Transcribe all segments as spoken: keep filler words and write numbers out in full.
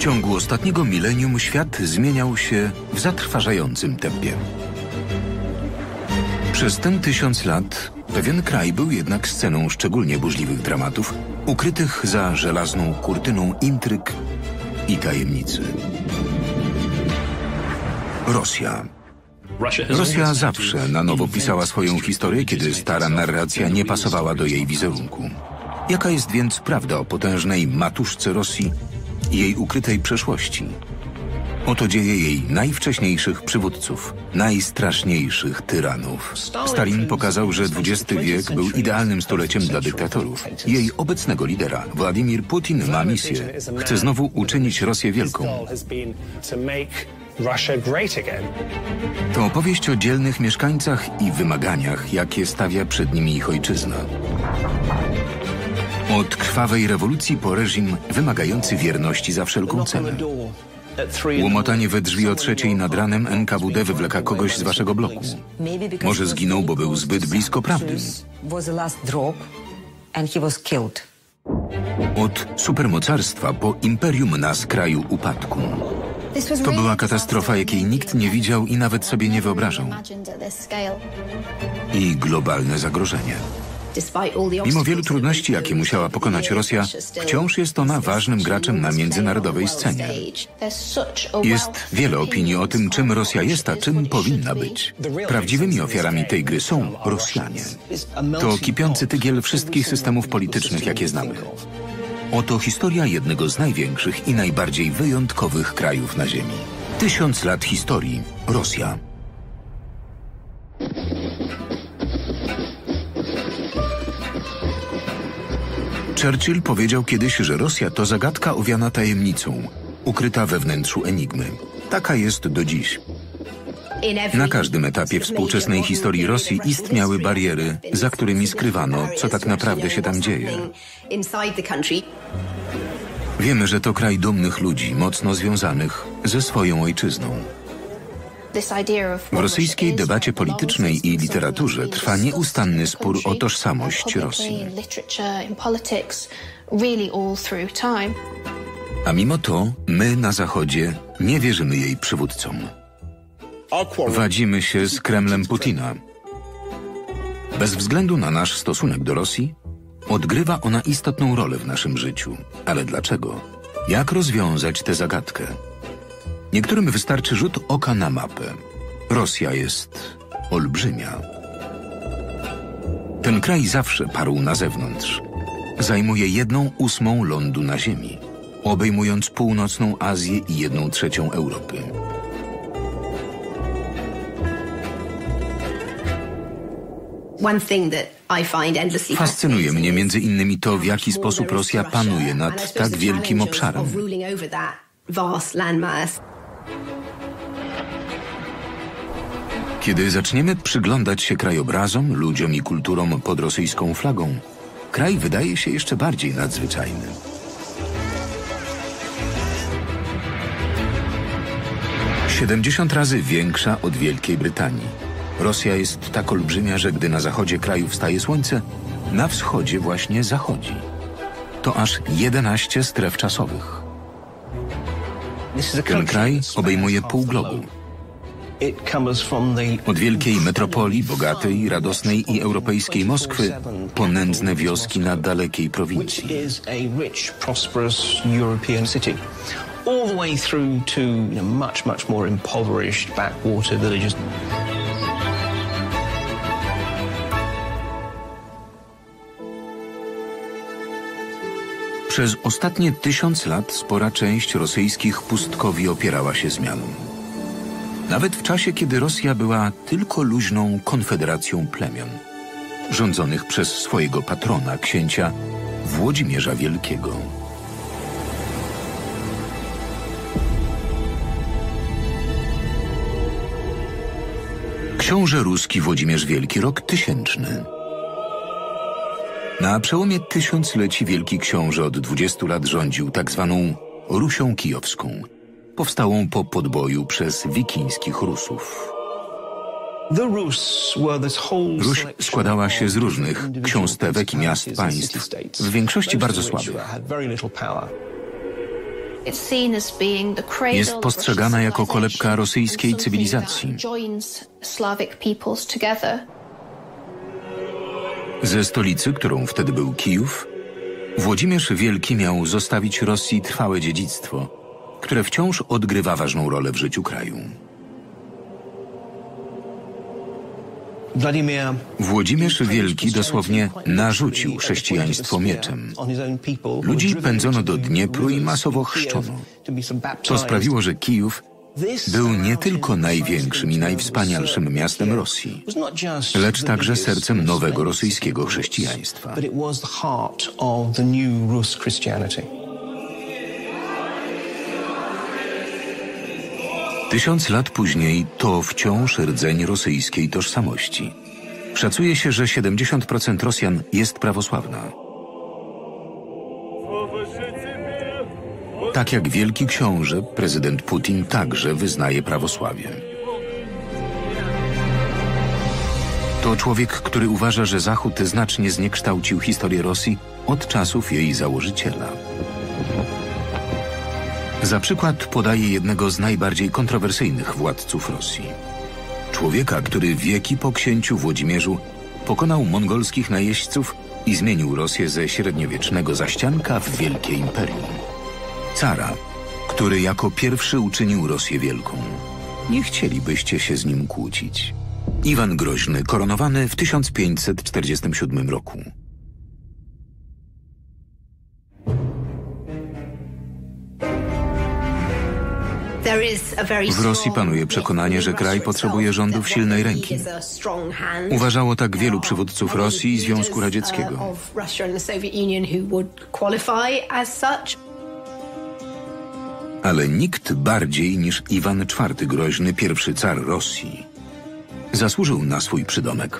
ciągu ostatniego milenium świat zmieniał się w zatrważającym tempie. Przez ten tysiąc lat pewien kraj był jednak sceną szczególnie burzliwych dramatów, ukrytych za żelazną kurtyną intryg i tajemnicy. Rosja. Rosja zawsze na nowo pisała swoją historię, kiedy stara narracja nie pasowała do jej wizerunku. Jaka jest więc prawda o potężnej matuszce Rosji i jej ukrytej przeszłości? Oto dzieje jej najwcześniejszych przywódców, najstraszniejszych tyranów. Stalin pokazał, że dwudziesty wiek był idealnym stuleciem dla dyktatorów. Jej obecnego lidera, Władimir Putin, ma misję. Chce znowu uczynić Rosję wielką. To opowieść o dzielnych mieszkańcach i wymaganiach, jakie stawia przed nimi ich ojczyzna. Od krwawej rewolucji po reżim wymagający wierności za wszelką cenę. Łomotanie we drzwi o trzeciej nad ranem N K W D wywleka kogoś z waszego bloku. Może zginął, bo był zbyt blisko prawdy. Od supermocarstwa po imperium na skraju upadku. To była katastrofa, jakiej nikt nie widział i nawet sobie nie wyobrażał. I globalne zagrożenie. Mimo wielu trudności, jakie musiała pokonać Rosja, wciąż jest ona ważnym graczem na międzynarodowej scenie. Jest wiele opinii o tym, czym Rosja jest, a czym powinna być. Prawdziwymi ofiarami tej gry są Rosjanie. To kipiący tygiel wszystkich systemów politycznych, jakie znamy. Oto historia jednego z największych i najbardziej wyjątkowych krajów na Ziemi. Tysiąc lat historii. Rosja. Churchill powiedział kiedyś, że Rosja to zagadka owiana tajemnicą, ukryta we wnętrzu enigmy. Taka jest do dziś. Na każdym etapie współczesnej historii Rosji istniały bariery, za którymi skrywano, co tak naprawdę się tam dzieje. Wiemy, że to kraj dumnych ludzi, mocno związanych ze swoją ojczyzną. W rosyjskiej debacie politycznej i literaturze trwa nieustanny spór o tożsamość Rosji. A mimo to my na Zachodzie nie wierzymy jej przywódcom. Wadzimy się z Kremlem Putina. Bez względu na nasz stosunek do Rosji, odgrywa ona istotną rolę w naszym życiu. Ale dlaczego? Jak rozwiązać tę zagadkę? Niektórym wystarczy rzut oka na mapę. Rosja jest olbrzymia. Ten kraj zawsze parł na zewnątrz. Zajmuje jedną ósmą lądu na Ziemi, obejmując północną Azję i jedną trzecią Europy. Fascynuje mnie między innymi to, w jaki sposób Rosja panuje nad tak wielkim obszarem. Kiedy zaczniemy przyglądać się krajobrazom, ludziom i kulturom pod rosyjską flagą, kraj wydaje się jeszcze bardziej nadzwyczajny. siedemdziesiąt razy większa od Wielkiej Brytanii. Rosja jest tak olbrzymia, że gdy na zachodzie kraju wstaje słońce, na wschodzie właśnie zachodzi. To aż jedenaście stref czasowych. Ten kraj obejmuje pół globu. Od wielkiej metropolii, bogatej, radosnej i europejskiej Moskwy, po nędzne wioski na dalekiej prowincji. All the way through to you know, much, much more impoverished backwater villages. Przez ostatnie tysiąc lat spora część rosyjskich pustkowi opierała się zmianom. Nawet w czasie, kiedy Rosja była tylko luźną konfederacją plemion, rządzonych przez swojego patrona, księcia Włodzimierza Wielkiego. Książę ruski Włodzimierz Wielki, rok tysięczny. Na przełomie tysiącleci Wielki Książę od dwudziestu lat rządził tak zwaną Rusią Kijowską, powstałą po podboju przez wikińskich Rusów. Ruś składała się z różnych ksiąstewek i miast państw, w większości bardzo słabych. Jest postrzegana jako kolebka rosyjskiej cywilizacji. Ze stolicy, którą wtedy był Kijów, Włodzimierz Wielki miał zostawić Rosji trwałe dziedzictwo, które wciąż odgrywa ważną rolę w życiu kraju. Włodzimierz Wielki dosłownie narzucił chrześcijaństwo mieczem. Ludzi pędzono do Dniepru i masowo chrzczono. To sprawiło, że Kijów był nie tylko największym i najwspanialszym miastem Rosji, lecz także sercem nowego rosyjskiego chrześcijaństwa. Tysiąc lat później to wciąż rdzeń rosyjskiej tożsamości. Szacuje się, że siedemdziesiąt procent Rosjan jest prawosławna. Tak jak wielki książę, prezydent Putin także wyznaje prawosławie. To człowiek, który uważa, że Zachód znacznie zniekształcił historię Rosji od czasów jej założyciela. Za przykład podaje jednego z najbardziej kontrowersyjnych władców Rosji. Człowieka, który wieki po księciu Włodzimierzu pokonał mongolskich najeźdźców i zmienił Rosję ze średniowiecznego zaścianka w wielkie imperium. Cara, który jako pierwszy uczynił Rosję wielką. Nie chcielibyście się z nim kłócić. Iwan Groźny, koronowany w tysiąc pięćset czterdziestym siódmym roku. W Rosji panuje przekonanie, że kraj potrzebuje rządów silnej ręki. Uważało tak wielu przywódców Rosji i Związku Radzieckiego. Ale nikt bardziej niż Iwan czwarty Groźny, pierwszy car Rosji, zasłużył na swój przydomek.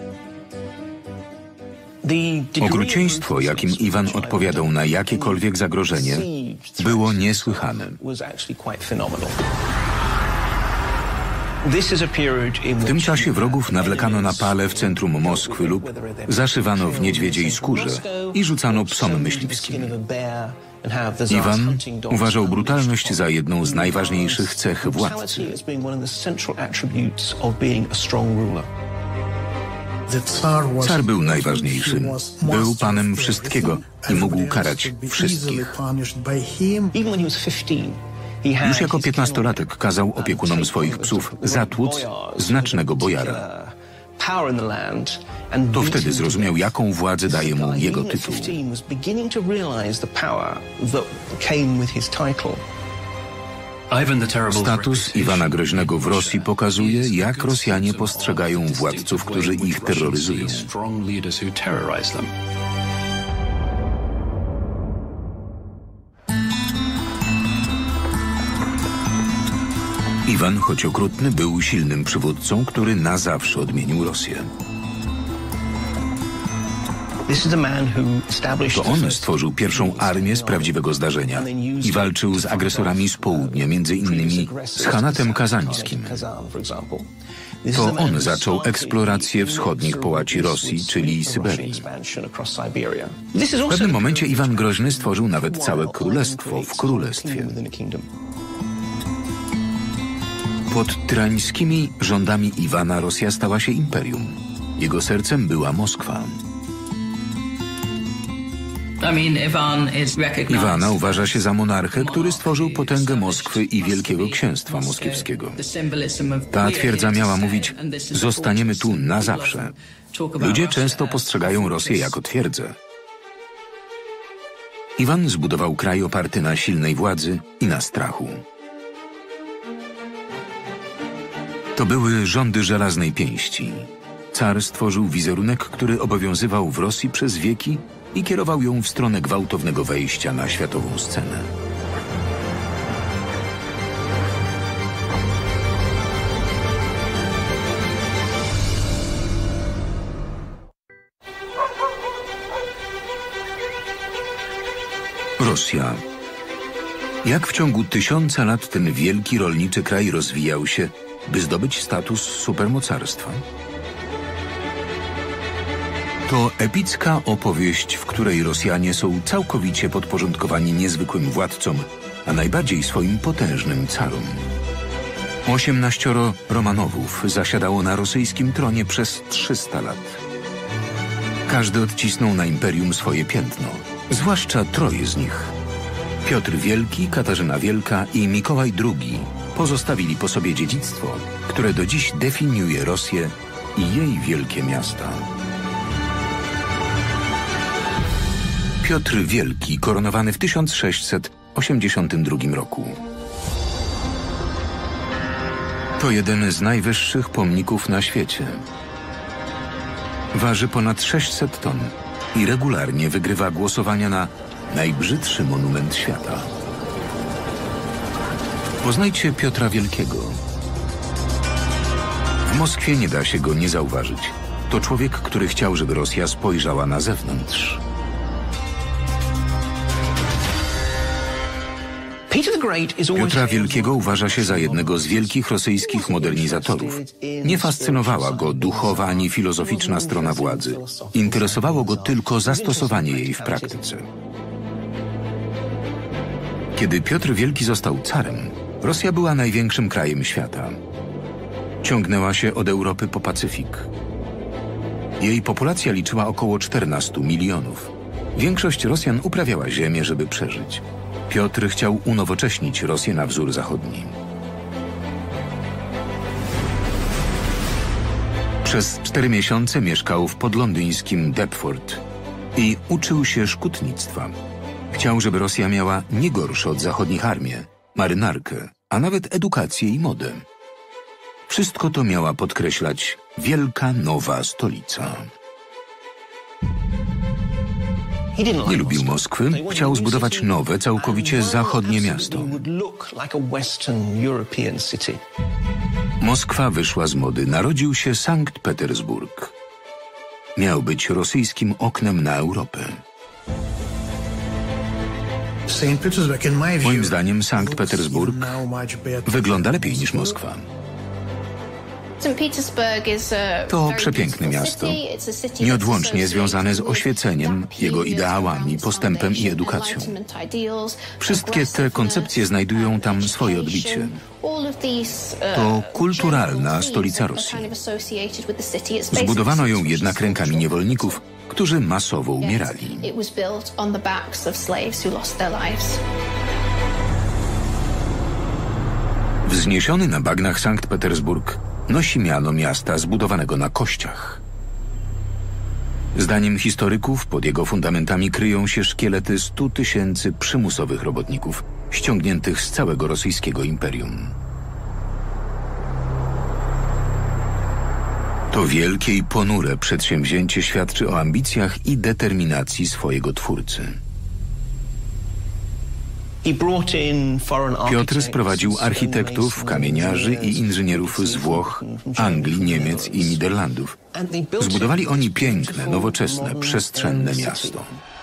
Okrucieństwo, jakim Iwan odpowiadał na jakiekolwiek zagrożenie, było niesłychane. W tym czasie wrogów nawlekano na pale w centrum Moskwy lub zaszywano w niedźwiedziej skórze i rzucano psom myśliwskim. Iwan uważał brutalność za jedną z najważniejszych cech władcy. Car był najważniejszym, był panem wszystkiego i mógł karać wszystkich. Już jako piętnastolatek kazał opiekunom swoich psów zatłuc znacznego bojara. To wtedy zrozumiał, jaką władzę daje mu jego tytuł. Status Iwana Groźnego w Rosji pokazuje, jak Rosjanie postrzegają władców, którzy ich terroryzują. Iwan, choć okrutny, był silnym przywódcą, który na zawsze odmienił Rosję. To on stworzył pierwszą armię z prawdziwego zdarzenia i walczył z agresorami z południa, między innymi z Hanatem Kazańskim. To on zaczął eksplorację wschodnich połaci Rosji, czyli Syberii. W pewnym momencie Iwan Groźny stworzył nawet całe królestwo w królestwie. Pod tyrańskimi rządami Iwana Rosja stała się imperium. Jego sercem była Moskwa. Iwana uważa się za monarchę, który stworzył potęgę Moskwy i Wielkiego Księstwa Moskiewskiego. Ta twierdza miała mówić: zostaniemy tu na zawsze. Ludzie często postrzegają Rosję jako twierdzę. Iwan zbudował kraj oparty na silnej władzy i na strachu. To były rządy żelaznej pięści. Car stworzył wizerunek, który obowiązywał w Rosji przez wieki i kierował ją w stronę gwałtownego wejścia na światową scenę. Rosja. Jak w ciągu tysiąca lat ten wielki rolniczy kraj rozwijał się, by zdobyć status supermocarstwa? To epicka opowieść, w której Rosjanie są całkowicie podporządkowani niezwykłym władcom, a najbardziej swoim potężnym carom. Osiemnaścioro Romanowów zasiadało na rosyjskim tronie przez trzysta lat. Każdy odcisnął na imperium swoje piętno, zwłaszcza troje z nich. Piotr Wielki, Katarzyna Wielka i Mikołaj drugi pozostawili po sobie dziedzictwo, które do dziś definiuje Rosję i jej wielkie miasta. Piotr Wielki, koronowany w tysiąc sześćset osiemdziesiątym drugim roku. To jeden z najwyższych pomników na świecie. Waży ponad sześćset ton i regularnie wygrywa głosowania na najbrzydszy monument świata. Poznajcie Piotra Wielkiego. W Moskwie nie da się go nie zauważyć. To człowiek, który chciał, żeby Rosja spojrzała na zewnątrz. Piotra Wielkiego uważa się za jednego z wielkich rosyjskich modernizatorów. Nie fascynowała go duchowa ani filozoficzna strona władzy. Interesowało go tylko zastosowanie jej w praktyce. Kiedy Piotr Wielki został carem, Rosja była największym krajem świata. Ciągnęła się od Europy po Pacyfik. Jej populacja liczyła około czternastu milionów. Większość Rosjan uprawiała ziemię, żeby przeżyć. Piotr chciał unowocześnić Rosję na wzór zachodni. Przez cztery miesiące mieszkał w podlondyńskim Deptford i uczył się szkutnictwa. Chciał, żeby Rosja miała nie gorsze od zachodnich armię, marynarkę, a nawet edukację i modę. Wszystko to miała podkreślać wielka nowa stolica. Nie lubił Moskwy, chciał zbudować nowe, całkowicie zachodnie miasto. Moskwa wyszła z mody, narodził się Sankt Petersburg. Miał być rosyjskim oknem na Europę. Moim zdaniem Sankt Petersburg wygląda lepiej niż Moskwa. To przepiękne miasto, nieodłącznie związane z oświeceniem, jego ideałami, postępem i edukacją. Wszystkie te koncepcje znajdują tam swoje odbicie. To kulturalna stolica Rosji. Zbudowano ją jednak rękami niewolników, którzy masowo umierali. Wzniesiony na bagnach Sankt Petersburg nosi miano miasta zbudowanego na kościach. Zdaniem historyków pod jego fundamentami kryją się szkielety stu tysięcy przymusowych robotników ściągniętych z całego rosyjskiego imperium. To wielkie i ponure przedsięwzięcie świadczy o ambicjach i determinacji swojego twórcy. Piotr sprowadził architektów, kamieniarzy i inżynierów z Włoch, Anglii, Niemiec i Niderlandów. Zbudowali oni piękne, nowoczesne, przestrzenne miasto.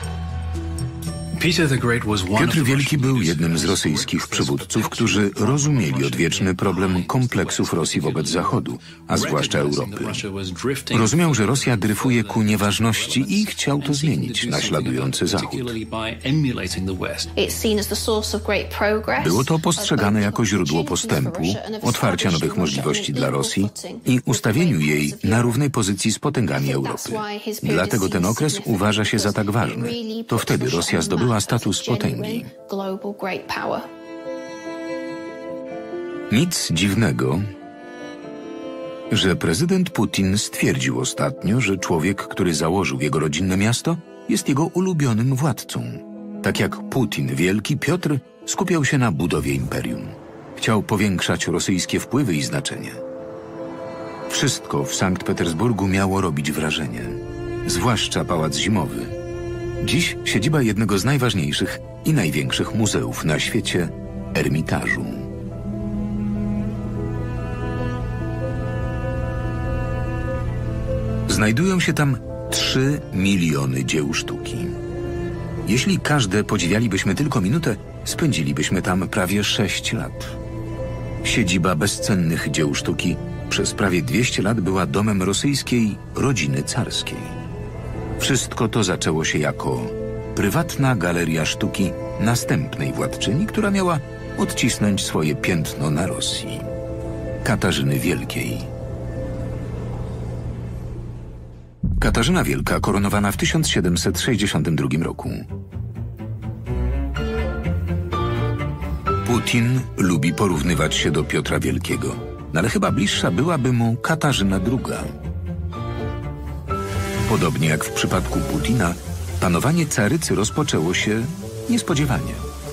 Piotr Wielki był jednym z rosyjskich przywódców, którzy rozumieli odwieczny problem kompleksów Rosji wobec Zachodu, a zwłaszcza Europy. Rozumiał, że Rosja dryfuje ku nieważności i chciał to zmienić, naśladujący Zachód. Było to postrzegane jako źródło postępu, otwarcia nowych możliwości dla Rosji i ustawieniu jej na równej pozycji z potęgami Europy. Dlatego ten okres uważa się za tak ważny. To wtedy Rosja zdobyła status potęgi. Nic dziwnego, że prezydent Putin stwierdził ostatnio, że człowiek, który założył jego rodzinne miasto, jest jego ulubionym władcą. Tak jak Putin Wielki, Piotr skupiał się na budowie imperium. Chciał powiększać rosyjskie wpływy i znaczenie. Wszystko w Sankt Petersburgu miało robić wrażenie, zwłaszcza pałac zimowy. Dziś siedziba jednego z najważniejszych i największych muzeów na świecie, Ermitażu. Znajdują się tam trzy miliony dzieł sztuki. Jeśli każde podziwialibyśmy tylko minutę, spędzilibyśmy tam prawie sześć lat. Siedziba bezcennych dzieł sztuki przez prawie dwieście lat była domem rosyjskiej rodziny carskiej. Wszystko to zaczęło się jako prywatna galeria sztuki następnej władczyni, która miała odcisnąć swoje piętno na Rosji. Katarzyny Wielkiej. Katarzyna Wielka koronowana w tysiąc siedemset sześćdziesiątym drugim roku. Putin lubi porównywać się do Piotra Wielkiego, ale chyba bliższa byłaby mu Katarzyna druga. Podobnie jak w przypadku Putina, panowanie carycy rozpoczęło się niespodziewanie.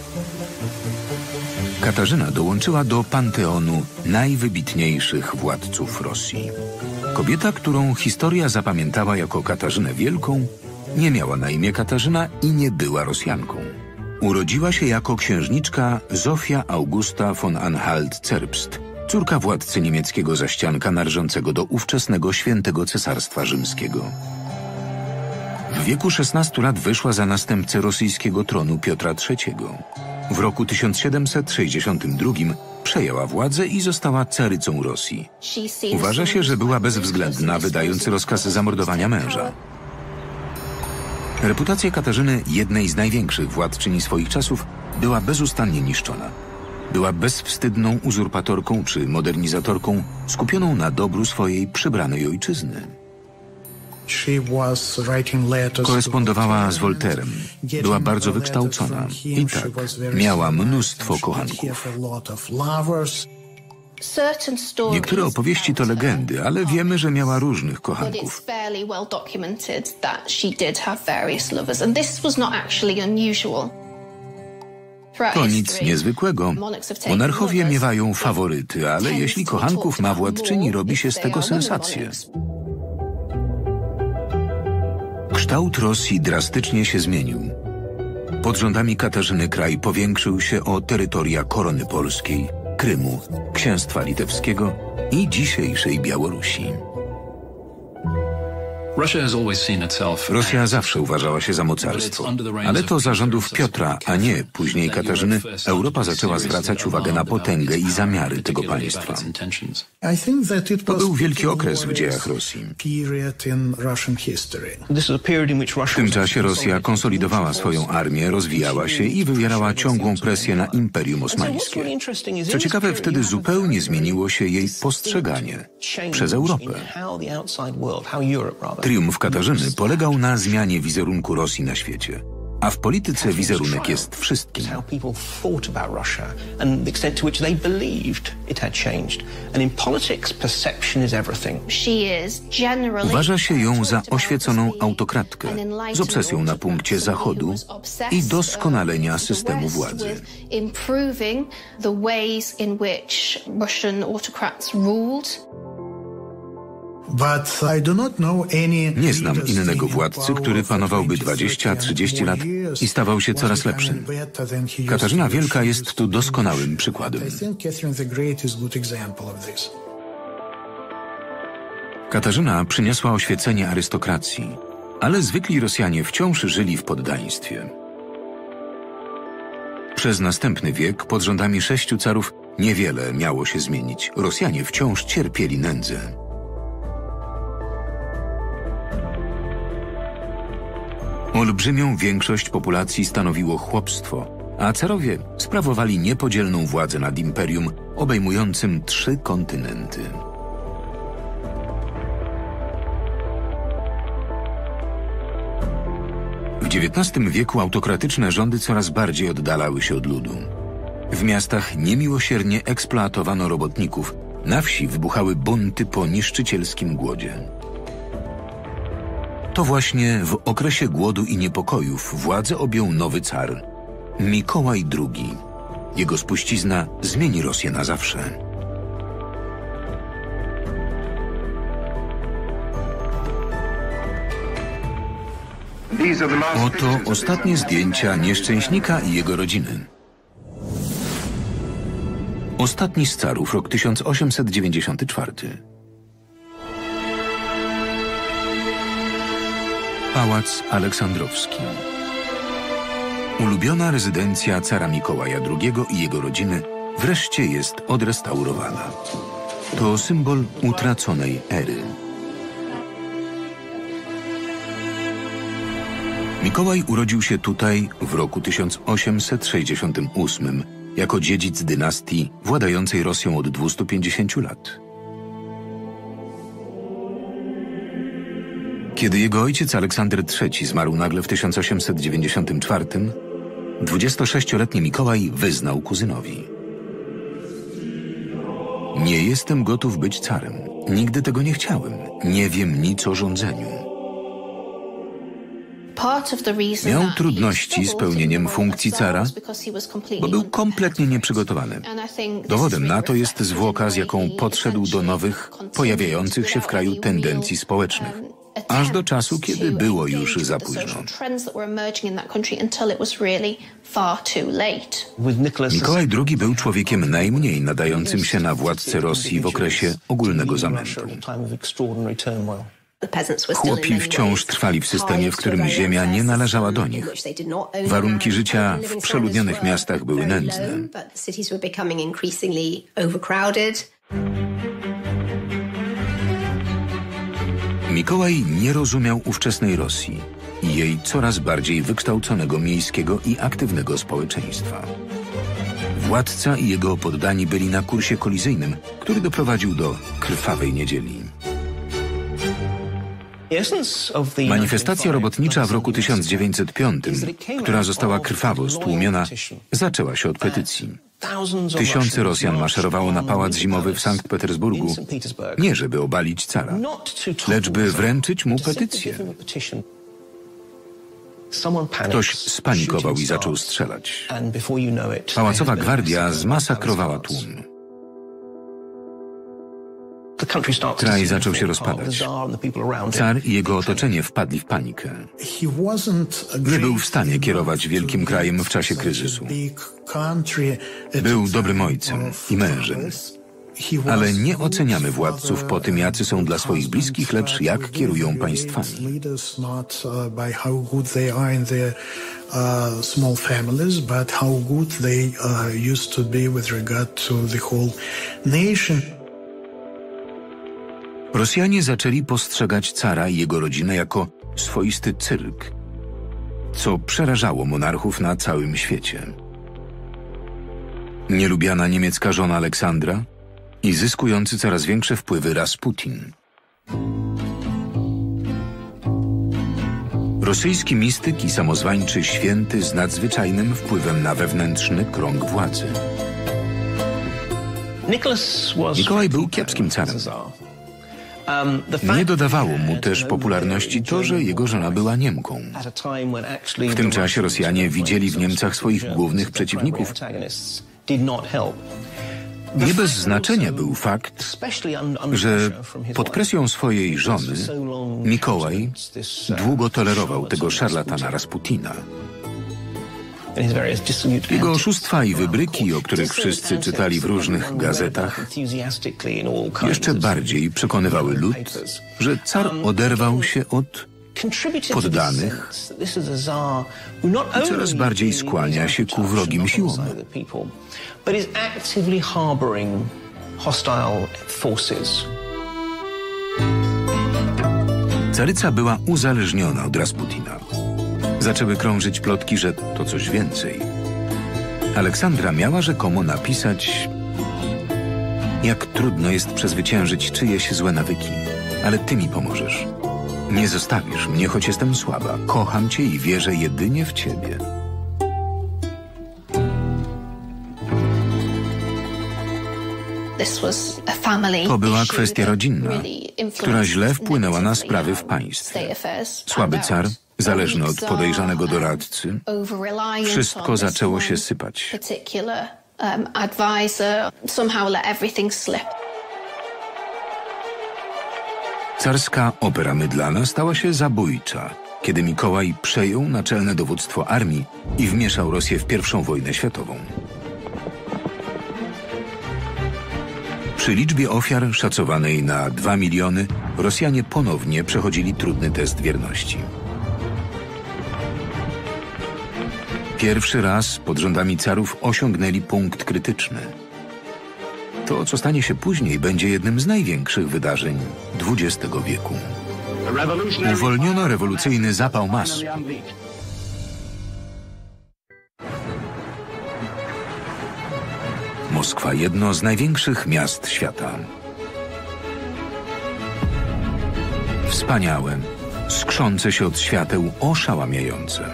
Katarzyna dołączyła do panteonu najwybitniejszych władców Rosji. Kobieta, którą historia zapamiętała jako Katarzynę Wielką, nie miała na imię Katarzyna i nie była Rosjanką. Urodziła się jako księżniczka Zofia Augusta von Anhalt-Zerbst, córka władcy niemieckiego zaścianka należącego do ówczesnego Świętego Cesarstwa Rzymskiego. W wieku szesnastu lat wyszła za następcę rosyjskiego tronu Piotra trzeciego. W roku tysiąc siedemset sześćdziesiątym drugim przejęła władzę i została carycą Rosji. Uważa się, że była bezwzględna, wydając rozkaz zamordowania męża. Reputacja Katarzyny, jednej z największych władczyni swoich czasów, była bezustannie niszczona. Była bezwstydną uzurpatorką czy modernizatorką skupioną na dobru swojej przybranej ojczyzny. Korespondowała z Voltairem. Była bardzo wykształcona. I tak, miała mnóstwo kochanków. Niektóre opowieści to legendy, ale wiemy, że miała różnych kochanków. To nic niezwykłego. Monarchowie miewają faworyty, ale jeśli kochanków ma władczyni, robi się z tego sensację. Kształt Rosji drastycznie się zmienił. Pod rządami Katarzyny kraj powiększył się o terytoria korony polskiej, Krymu, księstwa litewskiego i dzisiejszej Białorusi. Rosja zawsze uważała się za mocarstwo, ale to za rządów Piotra, a nie później Katarzyny, Europa zaczęła zwracać uwagę na potęgę i zamiary tego państwa. To był wielki okres w dziejach Rosji. W tym czasie Rosja konsolidowała swoją armię, rozwijała się i wywierała ciągłą presję na Imperium Osmańskie. Co ciekawe, wtedy zupełnie zmieniło się jej postrzeganie przez Europę. Triumf Katarzyny polegał na zmianie wizerunku Rosji na świecie. A w polityce wizerunek jest wszystkim. Uważa się ją za oświeconą autokratkę z obsesją na punkcie Zachodu i doskonalenia systemu władzy. Nie znam innego władcy, który panowałby dwadzieścia trzydzieści lat i stawał się coraz lepszym. Katarzyna Wielka jest tu doskonałym przykładem. Katarzyna przyniosła oświecenie arystokracji, ale zwykli Rosjanie wciąż żyli w poddaństwie. Przez następny wiek pod rządami sześciu carów niewiele miało się zmienić. Rosjanie wciąż cierpieli nędzę. Olbrzymią większość populacji stanowiło chłopstwo, a carowie sprawowali niepodzielną władzę nad imperium obejmującym trzy kontynenty. W dziewiętnastym wieku autokratyczne rządy coraz bardziej oddalały się od ludu. W miastach niemiłosiernie eksploatowano robotników, na wsi wybuchały bunty po niszczycielskim głodzie. To właśnie w okresie głodu i niepokojów władzę objął nowy car, Mikołaj drugi. Jego spuścizna zmieni Rosję na zawsze. Oto ostatnie zdjęcia nieszczęśnika i jego rodziny. Ostatni z carów, rok tysiąc osiemset dziewięćdziesiąty czwarty. Pałac Aleksandrowski. Ulubiona rezydencja cara Mikołaja drugiego i jego rodziny wreszcie jest odrestaurowana. To symbol utraconej ery. Mikołaj urodził się tutaj w roku tysiąc osiemset sześćdziesiątym ósmym jako dziedzic dynastii władającej Rosją od dwustu pięćdziesięciu lat. Kiedy jego ojciec Aleksander trzeci zmarł nagle w tysiąc osiemset dziewięćdziesiątym czwartym, dwudziestosześcioletni Mikołaj wyznał kuzynowi: nie jestem gotów być carem. Nigdy tego nie chciałem. Nie wiem nic o rządzeniu. Miał trudności z pełnieniem funkcji cara, bo był kompletnie nieprzygotowany. Dowodem na to jest zwłoka, z jaką podszedł do nowych, pojawiających się w kraju tendencji społecznych, aż do czasu, kiedy było już za późno. Mikołaj drugi był człowiekiem najmniej nadającym się na władcę Rosji w okresie ogólnego zamętu. Chłopi wciąż trwali w systemie, w którym ziemia nie należała do nich. Warunki życia w przeludnionych miastach były nędzne. Mikołaj nie rozumiał ówczesnej Rosji i jej coraz bardziej wykształconego miejskiego i aktywnego społeczeństwa. Władca i jego poddani byli na kursie kolizyjnym, który doprowadził do krwawej niedzieli. Manifestacja robotnicza w roku tysiąc dziewięćset piątym, która została krwawo stłumiona, zaczęła się od petycji. Tysiące Rosjan maszerowało na pałac zimowy w Sankt Petersburgu, nie żeby obalić cara, lecz by wręczyć mu petycję. Ktoś spanikował i zaczął strzelać. Pałacowa gwardia zmasakrowała tłum. Kraj zaczął się rozpadać. Car i jego otoczenie wpadli w panikę. Nie był w stanie kierować wielkim krajem w czasie kryzysu. Był dobrym ojcem i mężem. Ale nie oceniamy władców po tym, jacy są dla swoich bliskich, lecz jak kierują państwami. Rosjanie zaczęli postrzegać cara i jego rodzinę jako swoisty cyrk, co przerażało monarchów na całym świecie. Nielubiana niemiecka żona Aleksandra i zyskujący coraz większe wpływy Rasputin. Rosyjski mistyk i samozwańczy święty z nadzwyczajnym wpływem na wewnętrzny krąg władzy. Mikołaj był kiepskim carem. Nie dodawało mu też popularności to, że jego żona była Niemką. W tym czasie Rosjanie widzieli w Niemcach swoich głównych przeciwników. Nie bez znaczenia był fakt, że pod presją swojej żony Mikołaj długo tolerował tego szarlatana Rasputina. Jego oszustwa i wybryki, o których wszyscy czytali w różnych gazetach, jeszcze bardziej przekonywały lud, że car oderwał się od poddanych i coraz bardziej skłania się ku wrogim siłom. Caryca była uzależniona od Rasputina. Zaczęły krążyć plotki, że to coś więcej. Aleksandra miała rzekomo napisać: jak trudno jest przezwyciężyć czyjeś złe nawyki, ale ty mi pomożesz. Nie zostawisz mnie, choć jestem słaba. Kocham cię i wierzę jedynie w ciebie. To była kwestia rodzinna, która źle wpłynęła na sprawy w państwie. Słaby car, zależny od podejrzanego doradcy, wszystko zaczęło się sypać. Carska opera mydlana stała się zabójcza, kiedy Mikołaj przejął naczelne dowództwo armii i wmieszał Rosję w pierwszą wojnę światową. Przy liczbie ofiar szacowanej na dwa miliony, Rosjanie ponownie przechodzili trudny test wierności. Pierwszy raz pod rządami carów osiągnęli punkt krytyczny. To, co stanie się później, będzie jednym z największych wydarzeń dwudziestego wieku. Uwolniono rewolucyjny zapał mas. Moskwa, jedno z największych miast świata. Wspaniałe, skrzące się od świateł, oszałamiające.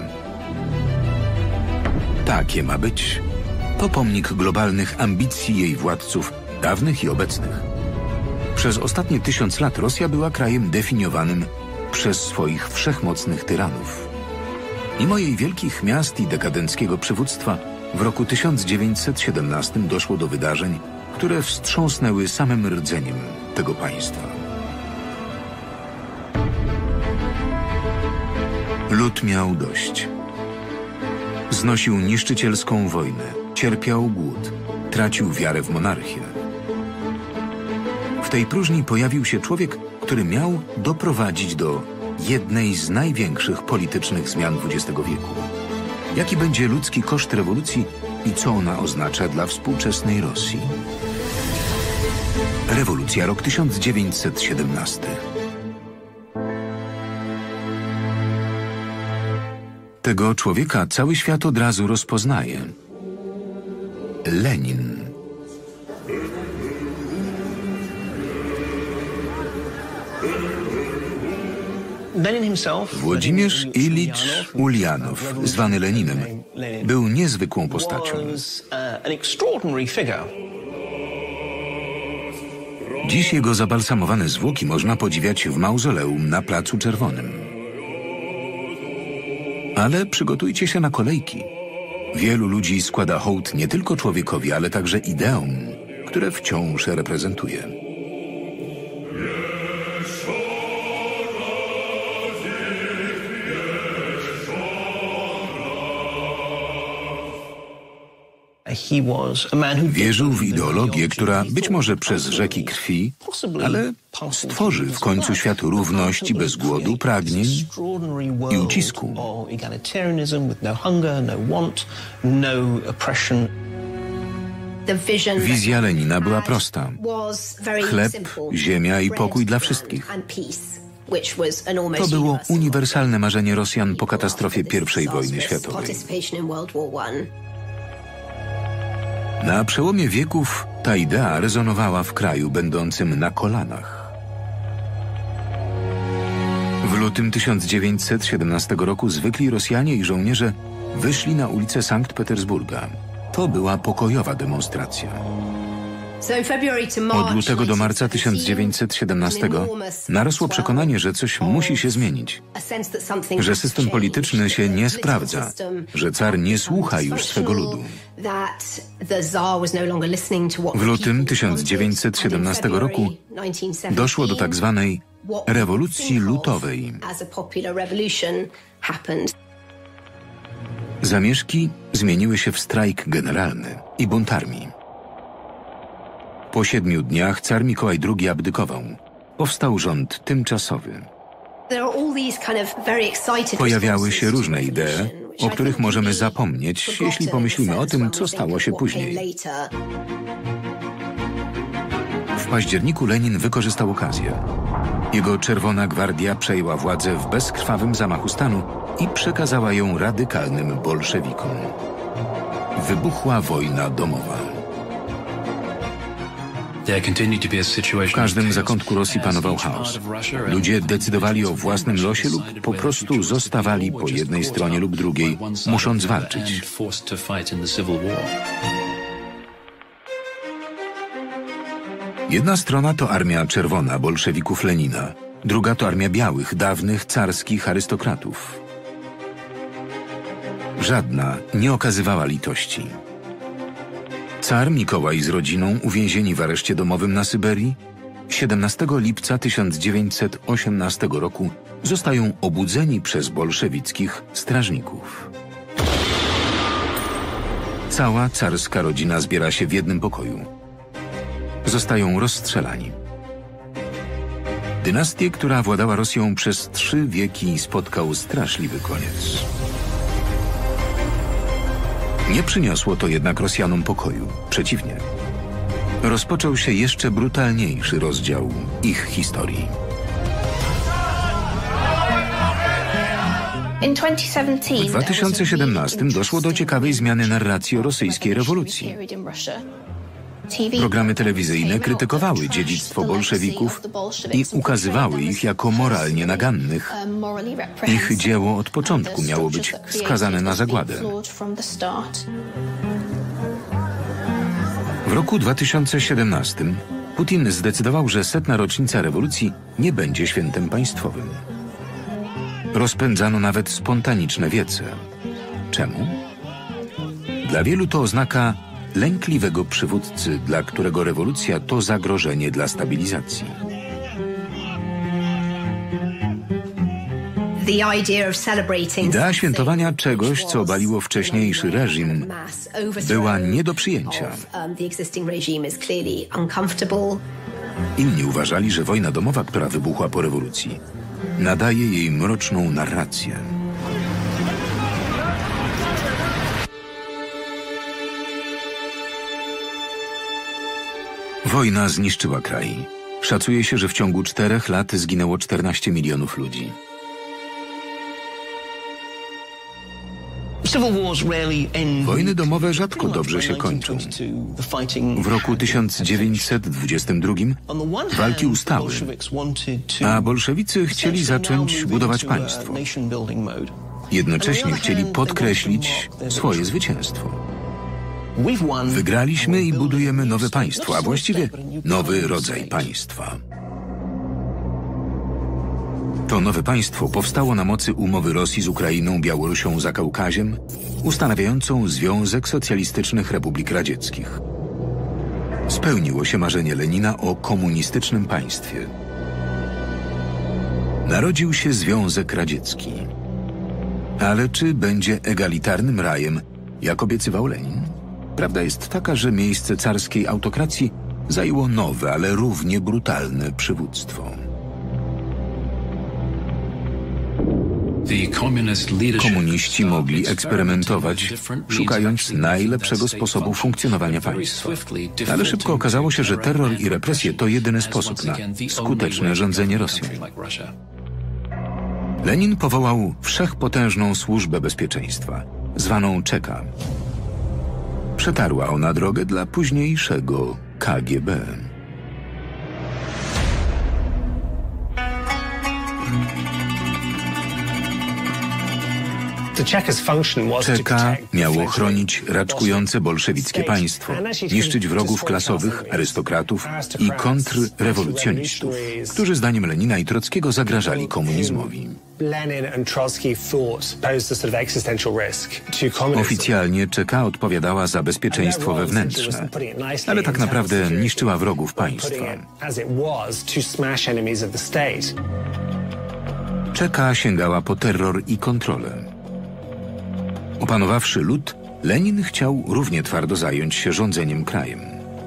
Takie ma być. To pomnik globalnych ambicji jej władców, dawnych i obecnych. Przez ostatnie tysiąc lat Rosja była krajem definiowanym przez swoich wszechmocnych tyranów. Mimo jej wielkich miast i dekadenckiego przywództwa, w roku tysiąc dziewięćset siedemnastym doszło do wydarzeń, które wstrząsnęły samym rdzeniem tego państwa. Lud miał dość. Znosił niszczycielską wojnę, cierpiał głód, tracił wiarę w monarchię. W tej próżni pojawił się człowiek, który miał doprowadzić do jednej z największych politycznych zmian dwudziestego wieku. Jaki będzie ludzki koszt rewolucji i co ona oznacza dla współczesnej Rosji? Rewolucja, rok tysiąc dziewięćset siedemnasty. Tego człowieka cały świat od razu rozpoznaje. Lenin. Włodzimierz Ilicz Ulianow, zwany Leninem, był niezwykłą postacią. Dziś jego zabalsamowane zwłoki można podziwiać w mauzoleum na Placu Czerwonym. Ale przygotujcie się na kolejki. Wielu ludzi składa hołd nie tylko człowiekowi, ale także ideom, które wciąż reprezentuje. Wierzył w ideologię, która być może przez rzeki krwi, ale stworzy w końcu świat równości bez głodu, pragnień i ucisku. Wizja Lenina była prosta. Chleb, ziemia i pokój dla wszystkich. To było uniwersalne marzenie Rosjan po katastrofie pierwszej wojny światowej. Na przełomie wieków ta idea rezonowała w kraju będącym na kolanach. W lutym tysiąc dziewięćset siedemnastego roku zwykli Rosjanie i żołnierze wyszli na ulicę Sankt Petersburga. To była pokojowa demonstracja. Od lutego do marca tysiąc dziewięćset siedemnastego narosło przekonanie, że coś musi się zmienić, że system polityczny się nie sprawdza, że car nie słucha już swego ludu. W lutym tysiąc dziewięćset siedemnastego roku doszło do tak zwanej rewolucji lutowej. Zamieszki zmieniły się w strajk generalny i bunt armii. Po siedmiu dniach car Mikołaj drugi abdykował. Powstał rząd tymczasowy. Pojawiały się różne idee, o których możemy zapomnieć, jeśli pomyślimy o tym, co stało się później. W październiku Lenin wykorzystał okazję. Jego Czerwona Gwardia przejęła władzę w bezkrwawym zamachu stanu i przekazała ją radykalnym bolszewikom. Wybuchła wojna domowa. W każdym zakątku Rosji panował chaos. Ludzie decydowali o własnym losie lub po prostu zostawali po jednej stronie lub drugiej, musząc walczyć. Jedna strona to armia czerwona bolszewików Lenina, druga to armia białych, dawnych carskich arystokratów. Żadna nie okazywała litości. Car Mikołaj z rodziną uwięzieni w areszcie domowym na Syberii siedemnastego lipca tysiąc dziewięćset osiemnastego roku zostają obudzeni przez bolszewickich strażników. Cała carska rodzina zbiera się w jednym pokoju. Zostają rozstrzelani. Dynastię, która władała Rosją przez trzy wieki, spotkał straszliwy koniec. Nie przyniosło to jednak Rosjanom pokoju. Przeciwnie. Rozpoczął się jeszcze brutalniejszy rozdział ich historii. W dwa tysiące siedemnastym doszło do ciekawej zmiany narracji o rosyjskiej rewolucji. Programy telewizyjne krytykowały dziedzictwo bolszewików i ukazywały ich jako moralnie nagannych. Ich dzieło od początku miało być skazane na zagładę. W roku dwa tysiące siedemnastym Putin zdecydował, że setna rocznica rewolucji nie będzie świętem państwowym. Rozpędzano nawet spontaniczne wiece. Czemu? Dla wielu to oznaka lękliwego przywódcy, dla którego rewolucja to zagrożenie dla stabilizacji. Idea świętowania czegoś, co obaliło wcześniejszy reżim, była nie do przyjęcia. Inni uważali, że wojna domowa, która wybuchła po rewolucji, nadaje jej mroczną narrację. Wojna zniszczyła kraj. Szacuje się, że w ciągu czterech lat zginęło czternaście milionów ludzi. Wojny domowe rzadko dobrze się kończą. W roku tysiąc dziewięćset dwudziestym drugim walki ustały, a bolszewicy chcieli zacząć budować państwo. Jednocześnie chcieli podkreślić swoje zwycięstwo. Wygraliśmy i budujemy nowe państwo, a właściwie nowy rodzaj państwa. To nowe państwo powstało na mocy umowy Rosji z Ukrainą, Białorusią, Zakaukaziem, ustanawiającą Związek Socjalistycznych Republik Radzieckich. Spełniło się marzenie Lenina o komunistycznym państwie. Narodził się Związek Radziecki. Ale czy będzie egalitarnym rajem, jak obiecywał Lenin? Prawda jest taka, że miejsce carskiej autokracji zajęło nowe, ale równie brutalne przywództwo. Komuniści mogli eksperymentować, szukając najlepszego sposobu funkcjonowania państwa. Ale szybko okazało się, że terror i represje to jedyny sposób na skuteczne rządzenie Rosją. Lenin powołał wszechpotężną służbę bezpieczeństwa, zwaną Czeka. Przetarła ona drogę dla późniejszego K G B. Czeka miało chronić raczkujące bolszewickie państwo, niszczyć wrogów klasowych, arystokratów i kontrrewolucjonistów, którzy zdaniem Lenina i Trockiego zagrażali komunizmowi. Oficjalnie Czeka odpowiadała za bezpieczeństwo wewnętrzne, ale tak naprawdę niszczyła wrogów państwa. Czeka sięgała po terror i kontrolę. Opanowawszy lud, Lenin chciał równie twardo zająć się rządzeniem krajem.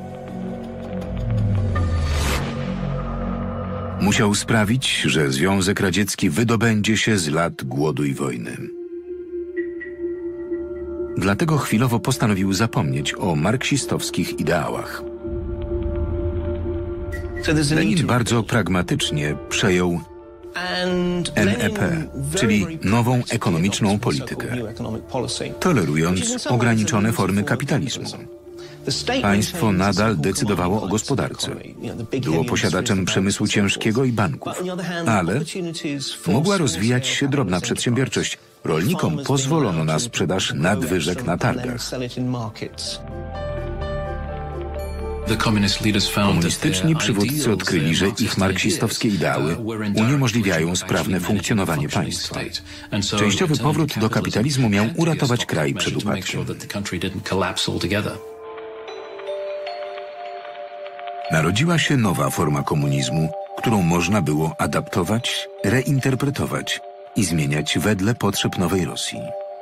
Musiał sprawić, że Związek Radziecki wydobędzie się z lat głodu i wojny. Dlatego chwilowo postanowił zapomnieć o marksistowskich ideałach. Lenin bardzo pragmatycznie przejął N E P, czyli nową ekonomiczną politykę, tolerując ograniczone formy kapitalizmu. Państwo nadal decydowało o gospodarce. Było posiadaczem przemysłu ciężkiego i banków, ale mogła rozwijać się drobna przedsiębiorczość. Rolnikom pozwolono na sprzedaż nadwyżek na targach. Komunistyczni przywódcy odkryli, że ich marksistowskie ideały uniemożliwiają sprawne funkcjonowanie państwa. Częściowy powrót do kapitalizmu miał uratować kraj przed upadkiem. Narodziła się nowa forma komunizmu, którą można było adaptować, reinterpretować i zmieniać wedle potrzeb nowej Rosji.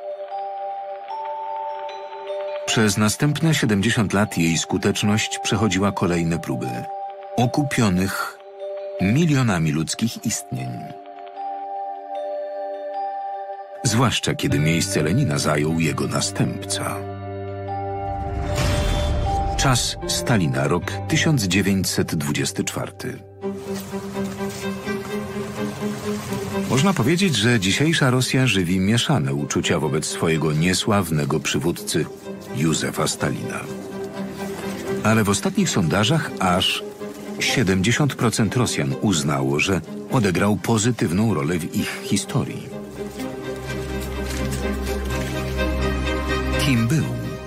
Przez następne siedemdziesiąt lat jej skuteczność przechodziła kolejne próby, okupionych milionami ludzkich istnień. Zwłaszcza kiedy miejsce Lenina zajął jego następca. Czas Stalina, rok tysiąc dziewięćset dwudziesty czwarty. Można powiedzieć, że dzisiejsza Rosja żywi mieszane uczucia wobec swojego niesławnego przywódcy Józefa Stalina. Ale w ostatnich sondażach aż siedemdziesiąt procent Rosjan uznało, że odegrał pozytywną rolę w ich historii. Kim był?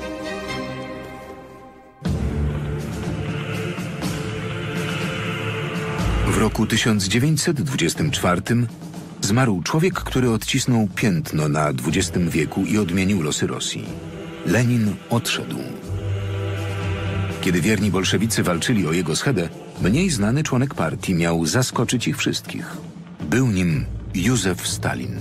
W roku tysiąc dziewięćset dwudziestym czwartym zmarł człowiek, który odcisnął piętno na dwudziestym wieku i odmienił losy Rosji. Lenin odszedł. Kiedy wierni bolszewicy walczyli o jego schedę, mniej znany członek partii miał zaskoczyć ich wszystkich. Był nim Józef Stalin.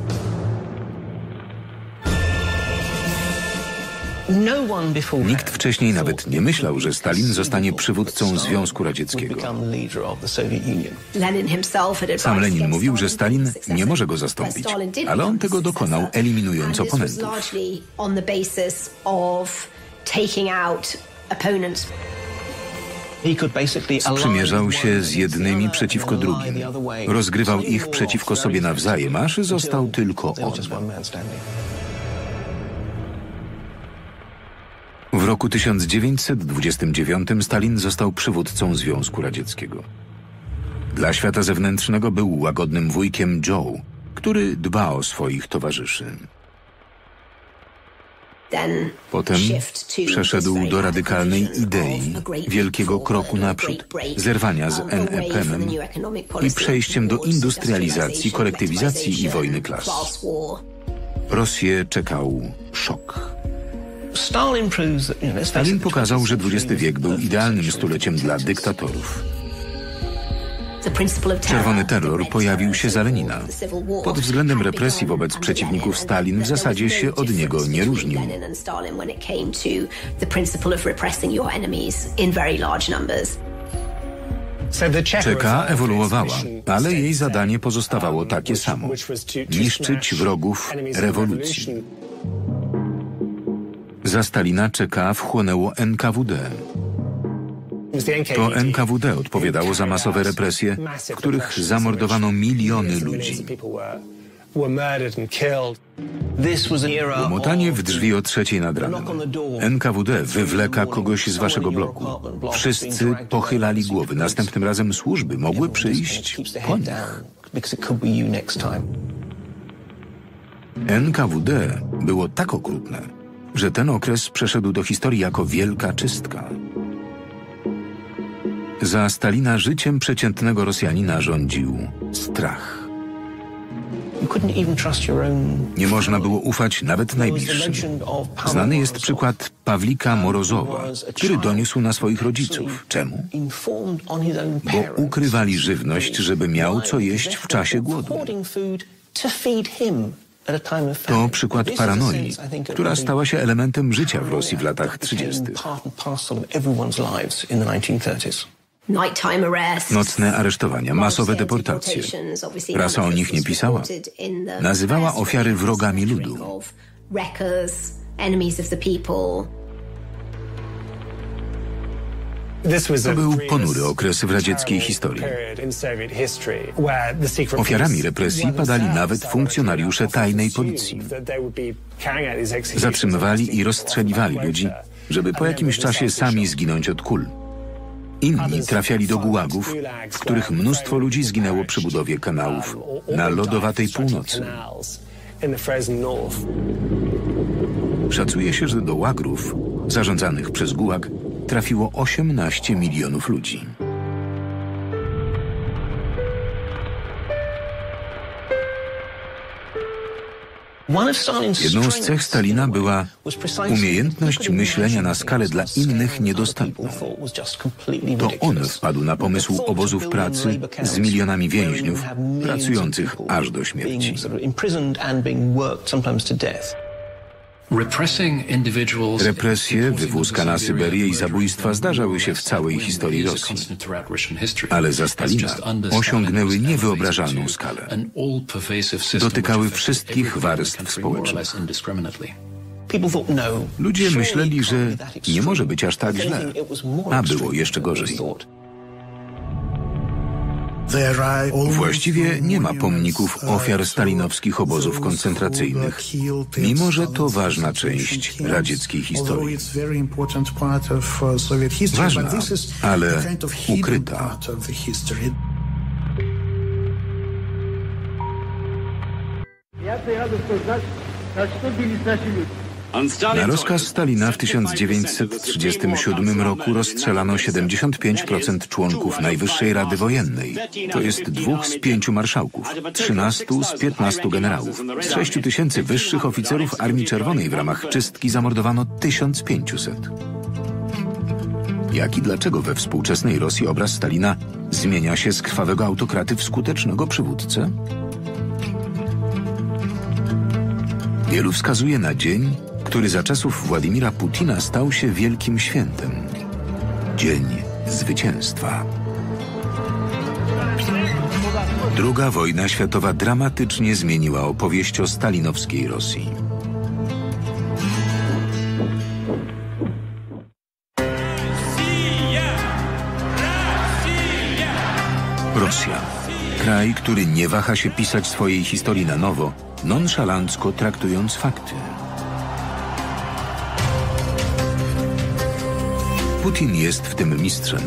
Nikt wcześniej nawet nie myślał, że Stalin zostanie przywódcą Związku Radzieckiego. Sam Lenin mówił, że Stalin nie może go zastąpić, ale on tego dokonał, eliminując oponentów. Sprzymierzał się z jednymi przeciwko drugim. Rozgrywał ich przeciwko sobie nawzajem, aż został tylko on. W roku tysiąc dziewięćset dwudziestym dziewiątym Stalin został przywódcą Związku Radzieckiego. Dla świata zewnętrznego był łagodnym wujkiem Joe, który dba o swoich towarzyszy. Potem przeszedł do radykalnej idei wielkiego kroku naprzód, zerwania z en e pe em i przejściem do industrializacji, kolektywizacji i wojny klas. Rosję czekał szok. Stalin pokazał, że dwudziesty wiek był idealnym stuleciem dla dyktatorów. Czerwony terror pojawił się za Lenina. Pod względem represji wobec przeciwników Stalin w zasadzie się od niego nie różnił. C K ewoluowała, ale jej zadanie pozostawało takie samo – niszczyć wrogów rewolucji. Za Stalina C K wchłonęło en ka wu de. To en ka wu de odpowiadało za masowe represje, w których zamordowano miliony ludzi. Umotanie w drzwi o trzeciej nad ranem. en ka wu de wywleka kogoś z waszego bloku. Wszyscy pochylali głowy. Następnym razem służby mogły przyjść po nich. en ka wu de było tak okrutne, że ten okres przeszedł do historii jako wielka czystka. Za Stalina życiem przeciętnego Rosjanina rządził strach. Nie można było ufać nawet najbliższym. Znany jest przykład Pawlika Morozowa, który doniósł na swoich rodziców. Czemu? Bo ukrywali żywność, żeby miał co jeść w czasie głodu. To przykład paranoi, która stała się elementem życia w Rosji w latach trzydziestych. Nocne aresztowania, masowe deportacje. Prasa o nich nie pisała. Nazywała ofiary wrogami ludu. To był ponury okres w radzieckiej historii. Ofiarami represji padali nawet funkcjonariusze tajnej policji. Zatrzymywali i rozstrzeliwali ludzi, żeby po jakimś czasie sami zginąć od kul. Inni trafiali do gułagów, w których mnóstwo ludzi zginęło przy budowie kanałów na lodowatej północy. Szacuje się, że do łagrów zarządzanych przez gułag trafiło osiemnaście milionów ludzi. Jedną z cech Stalina była umiejętność myślenia na skalę dla innych niedostępną. To on wpadł na pomysł obozów pracy z milionami więźniów, pracujących aż do śmierci. Represje, wywózka na Syberię i zabójstwa zdarzały się w całej historii Rosji. Ale za Stalina osiągnęły niewyobrażalną skalę. Dotykały wszystkich warstw społecznych. Ludzie myśleli, że nie może być aż tak źle, a było jeszcze gorzej. Właściwie nie ma pomników ofiar stalinowskich obozów koncentracyjnych, mimo że to ważna część radzieckiej historii. Ważna, ale ukryta. Na rozkaz Stalina w tysiąc dziewięćset trzydziestym siódmym roku rozstrzelano siedemdziesiąt pięć procent członków Najwyższej Rady Wojennej. To jest dwóch z pięciu marszałków, trzynastu z piętnastu generałów. Z sześciu tysięcy wyższych oficerów Armii Czerwonej w ramach czystki zamordowano tysiąc pięćset. Jak i dlaczego we współczesnej Rosji obraz Stalina zmienia się z krwawego autokraty w skutecznego przywódcę? Wielu wskazuje na dzień, który za czasów Władimira Putina stał się wielkim świętem. Dzień zwycięstwa. Druga wojna światowa dramatycznie zmieniła opowieść o stalinowskiej Rosji. Rosja. Kraj, który nie waha się pisać swojej historii na nowo, nonszalancko traktując fakty. Putin jest w tym mistrzem.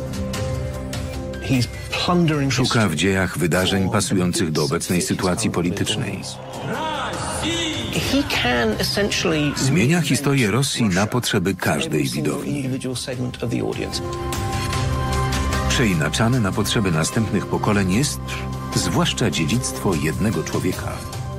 Szuka w dziejach wydarzeń pasujących do obecnej sytuacji politycznej. Zmienia historię Rosji na potrzeby każdej widowni. Przeinaczane na potrzeby następnych pokoleń jest zwłaszcza dziedzictwo jednego człowieka.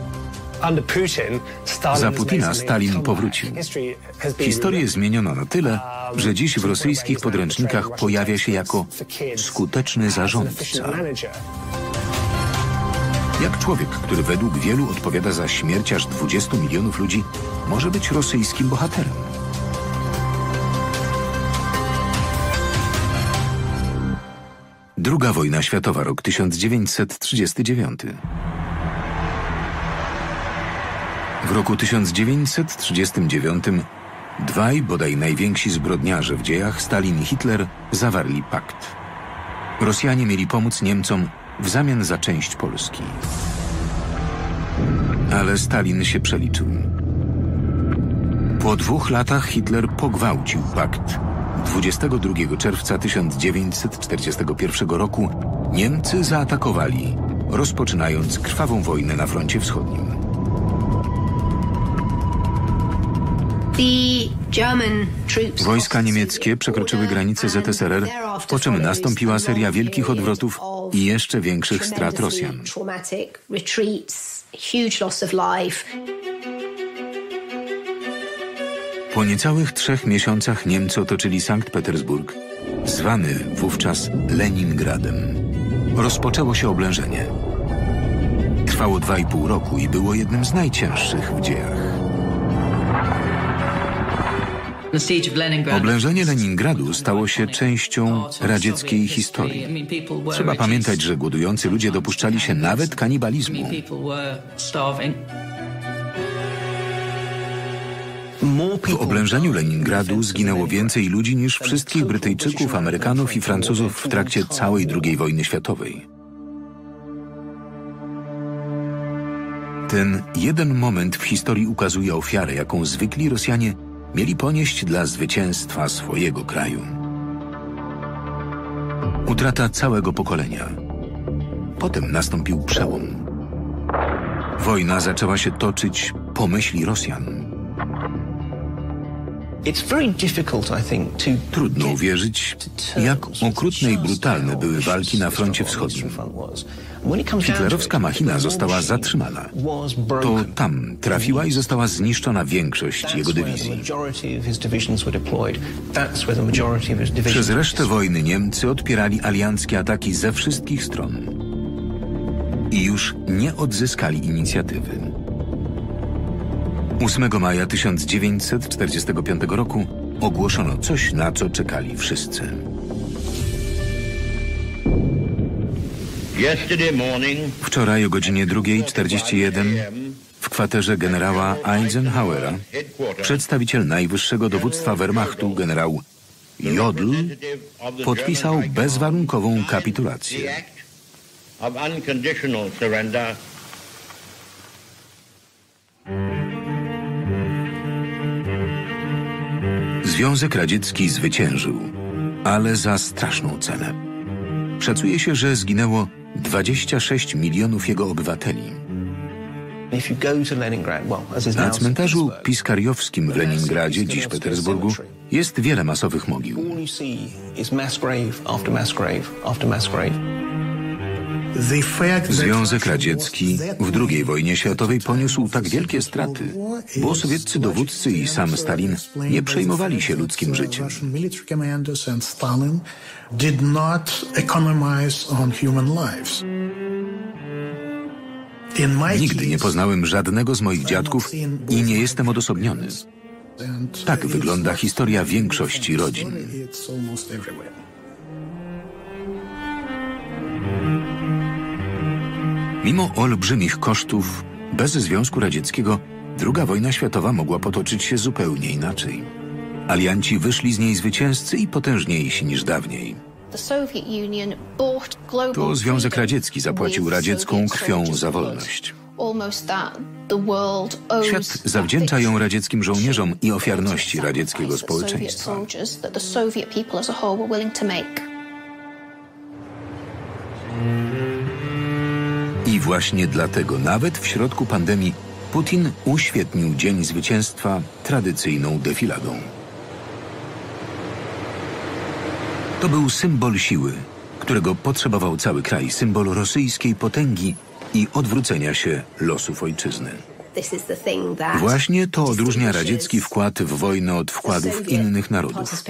Za Putina Stalin powrócił. Historię zmieniono na tyle, że dziś w rosyjskich podręcznikach pojawia się jako skuteczny zarządca. Jak człowiek, który według wielu odpowiada za śmierć aż dwudziestu milionów ludzi, może być rosyjskim bohaterem? Druga wojna światowa, rok tysiąc dziewięćset trzydziesty dziewiąty. W roku tysiąc dziewięćset trzydziestym dziewiątym dwaj bodaj najwięksi zbrodniarze w dziejach, Stalin i Hitler, zawarli pakt. Rosjanie mieli pomóc Niemcom w zamian za część Polski. Ale Stalin się przeliczył. Po dwóch latach Hitler pogwałcił pakt. dwudziestego drugiego czerwca tysiąc dziewięćset czterdziestego pierwszego roku Niemcy zaatakowali, rozpoczynając krwawą wojnę na froncie wschodnim. Wojska niemieckie przekroczyły granice Z S R R, po czym nastąpiła seria wielkich odwrotów i jeszcze większych strat Rosjan. Po niecałych trzech miesiącach Niemcy otoczyli Sankt Petersburg, zwany wówczas Leningradem. Rozpoczęło się oblężenie. Trwało dwa i pół roku i było jednym z najcięższych w dziejach. Oblężenie Leningradu stało się częścią radzieckiej historii. Trzeba pamiętać, że głodujący ludzie dopuszczali się nawet kanibalizmu. W oblężeniu Leningradu zginęło więcej ludzi niż wszystkich Brytyjczyków, Amerykanów i Francuzów w trakcie całej drugiej wojny światowej. Ten jeden moment w historii ukazuje ofiarę, jaką zwykli Rosjanie mieli ponieść dla zwycięstwa swojego kraju. Utrata całego pokolenia. Potem nastąpił przełom. Wojna zaczęła się toczyć po myśli Rosjan. Trudno uwierzyć, jak okrutne i brutalne były walki na froncie wschodnim. Hitlerowska machina została zatrzymana. To tam trafiła i została zniszczona większość jego dywizji. Przez resztę wojny Niemcy odpierali alianckie ataki ze wszystkich stron. I już nie odzyskali inicjatywy. ósmego maja tysiąc dziewięćset czterdziestego piątego roku ogłoszono coś, na co czekali wszyscy. Wczoraj o godzinie drugiej czterdzieści jeden w kwaterze generała Eisenhowera przedstawiciel najwyższego dowództwa Wehrmachtu, generał Jodl, podpisał bezwarunkową kapitulację. of unconditional surrender. Związek Radziecki zwyciężył, ale za straszną cenę. Szacuje się, że zginęło dwadzieścia sześć milionów jego obywateli. Na cmentarzu Piskariowskim w Leningradzie, dziś Petersburgu, jest wiele masowych mogił. Związek Radziecki w drugiej wojnie światowej poniósł tak wielkie straty, bo sowieccy dowódcy i sam Stalin nie przejmowali się ludzkim życiem. Nigdy nie poznałem żadnego z moich dziadków i nie jestem odosobniony. Tak wygląda historia większości rodzin. Mimo olbrzymich kosztów, bez Związku Radzieckiego druga wojna światowa mogła potoczyć się zupełnie inaczej. Alianci wyszli z niej zwycięzcy i potężniejsi niż dawniej. To Związek Radziecki zapłacił radziecką krwią za wolność. Świat zawdzięcza ją radzieckim żołnierzom i ofiarności radzieckiego społeczeństwa. I właśnie dlatego, nawet w środku pandemii, Putin uświetnił Dzień Zwycięstwa tradycyjną defiladą. To był symbol siły, którego potrzebował cały kraj, symbol rosyjskiej potęgi i odwrócenia się losów ojczyzny. Właśnie to odróżnia radziecki wkład w wojnę od wkładów innych narodów.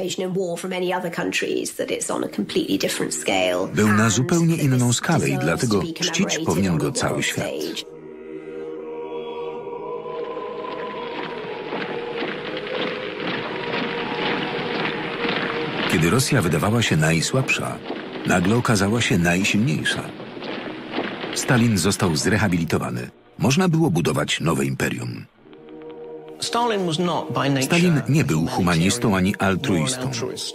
Był na zupełnie inną skalę i dlatego czcić powinien go cały świat. Kiedy Rosja wydawała się najsłabsza, nagle okazała się najsilniejsza. Stalin został zrehabilitowany. Można było budować nowe imperium. Stalin nie był humanistą ani altruistą.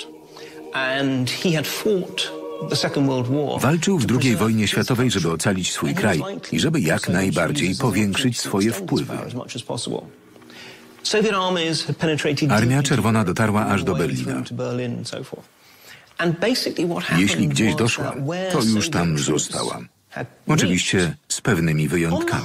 Walczył w drugiej wojnie światowej, żeby ocalić swój kraj i żeby jak najbardziej powiększyć swoje wpływy. Armia Czerwona dotarła aż do Berlina. Jeśli gdzieś doszła, to już tam została. Oczywiście z pewnymi wyjątkami.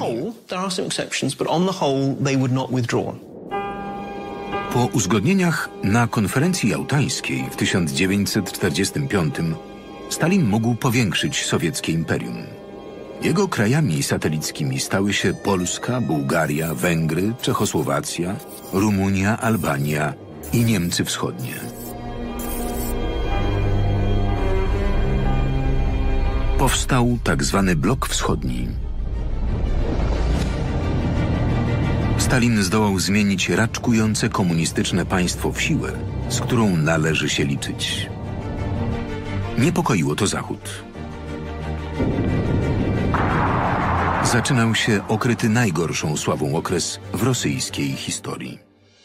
Po uzgodnieniach na konferencji jałtańskiej w tysiąc dziewięćset czterdziestym piątym Stalin mógł powiększyć sowieckie imperium. Jego krajami satelickimi stały się Polska, Bułgaria, Węgry, Czechosłowacja, Rumunia, Albania i Niemcy Wschodnie. Powstał tak zwany blok wschodni. Stalin zdołał zmienić raczkujące komunistyczne państwo w siłę, z którą należy się liczyć. Niepokoiło to Zachód. Zaczynał się okryty najgorszą sławą okres w rosyjskiej historii.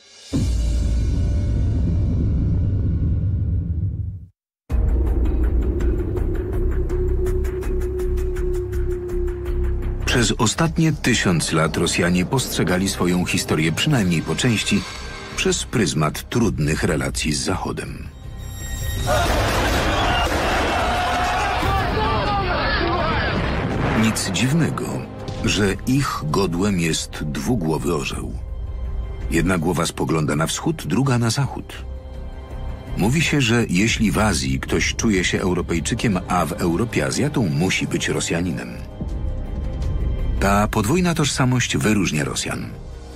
Przez ostatnie tysiąc lat Rosjanie postrzegali swoją historię przynajmniej po części przez pryzmat trudnych relacji z Zachodem. Nic dziwnego, że ich godłem jest dwugłowy orzeł. Jedna głowa spogląda na wschód, druga na zachód. Mówi się, że jeśli w Azji ktoś czuje się Europejczykiem, a w Europie Azjatą, musi być Rosjaninem. Ta podwójna tożsamość wyróżnia Rosjan.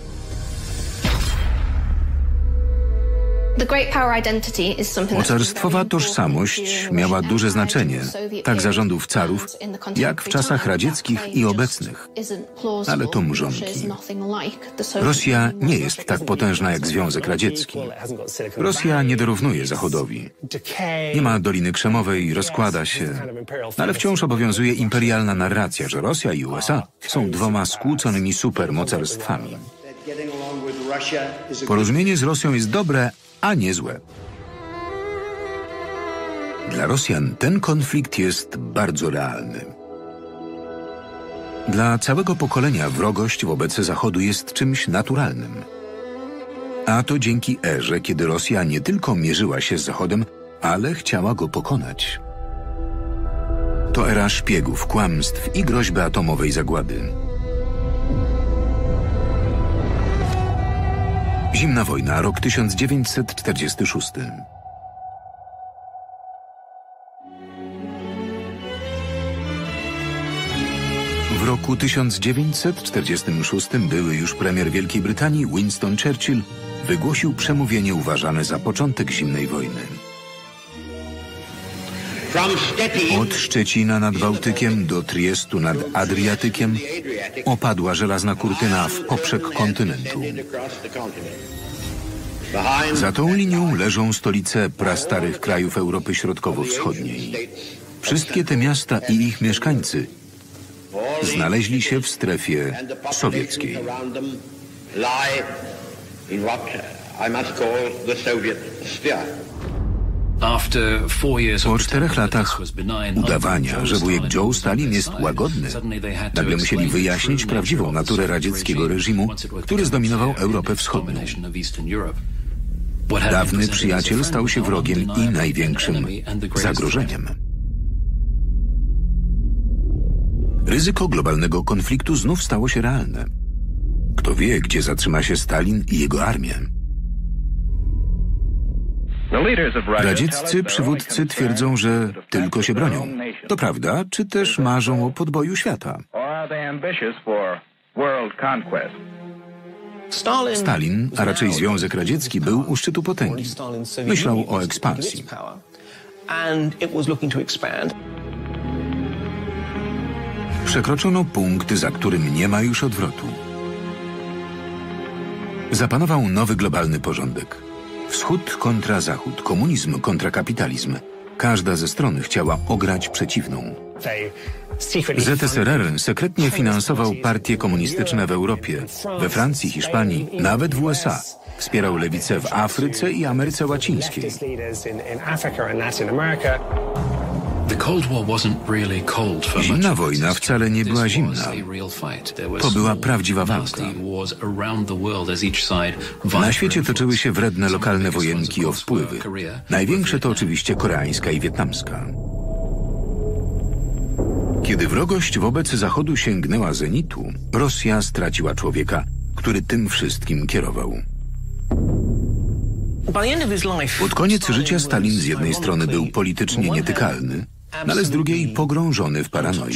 Mocarstwowa tożsamość miała duże znaczenie, tak za rządów carów, jak w czasach radzieckich i obecnych. Ale to mrzonki. Rosja nie jest tak potężna jak Związek Radziecki. Rosja nie dorównuje Zachodowi. Nie ma Doliny Krzemowej, rozkłada się. Ale wciąż obowiązuje imperialna narracja, że Rosja i U S A są dwoma skłóconymi supermocarstwami. Porozumienie z Rosją jest dobre, a nie złe. Dla Rosjan ten konflikt jest bardzo realny. Dla całego pokolenia wrogość wobec Zachodu jest czymś naturalnym. A to dzięki erze, kiedy Rosja nie tylko mierzyła się z Zachodem, ale chciała go pokonać. To era szpiegów, kłamstw i groźby atomowej zagłady. Zimna wojna, rok tysiąc dziewięćset czterdziesty szósty. W roku tysiąc dziewięćset czterdziestym szóstym były już premier Wielkiej Brytanii Winston Churchill wygłosił przemówienie uważane za początek zimnej wojny. Od Szczecina nad Bałtykiem do Triestu nad Adriatykiem opadła żelazna kurtyna w poprzek kontynentu. Za tą linią leżą stolice prastarych krajów Europy Środkowo-Wschodniej. Wszystkie te miasta i ich mieszkańcy znaleźli się w strefie sowieckiej. Po czterech latach udawania, że wujek Joe Stalin jest łagodny, nagle musieli wyjaśnić prawdziwą naturę radzieckiego reżimu, który zdominował Europę Wschodnią. Dawny przyjaciel stał się wrogiem i największym zagrożeniem. Ryzyko globalnego konfliktu znów stało się realne. Kto wie, gdzie zatrzyma się Stalin i jego armię? Radzieccy przywódcy twierdzą, że tylko się bronią. To prawda, czy też marzą o podboju świata? Stalin, a raczej Związek Radziecki, był u szczytu potęgi. Myślał o ekspansji. Przekroczono punkt, za którym nie ma już odwrotu. Zapanował nowy globalny porządek. Wschód kontra Zachód, komunizm kontra kapitalizm. Każda ze stron chciała ograć przeciwną. Z S R R sekretnie finansował partie komunistyczne w Europie, we Francji, Hiszpanii, nawet w U S A. Wspierał lewicę w Afryce i Ameryce Łacińskiej. Zimna wojna wcale nie była zimna. To była prawdziwa walka. Na świecie toczyły się wredne lokalne wojenki o wpływy. Największe to oczywiście koreańska i wietnamska. Kiedy wrogość wobec Zachodu sięgnęła zenitu, Rosja straciła człowieka, który tym wszystkim kierował. Pod koniec życia Stalin z jednej strony był politycznie nietykalny, ale z drugiej pogrążony w paranoi.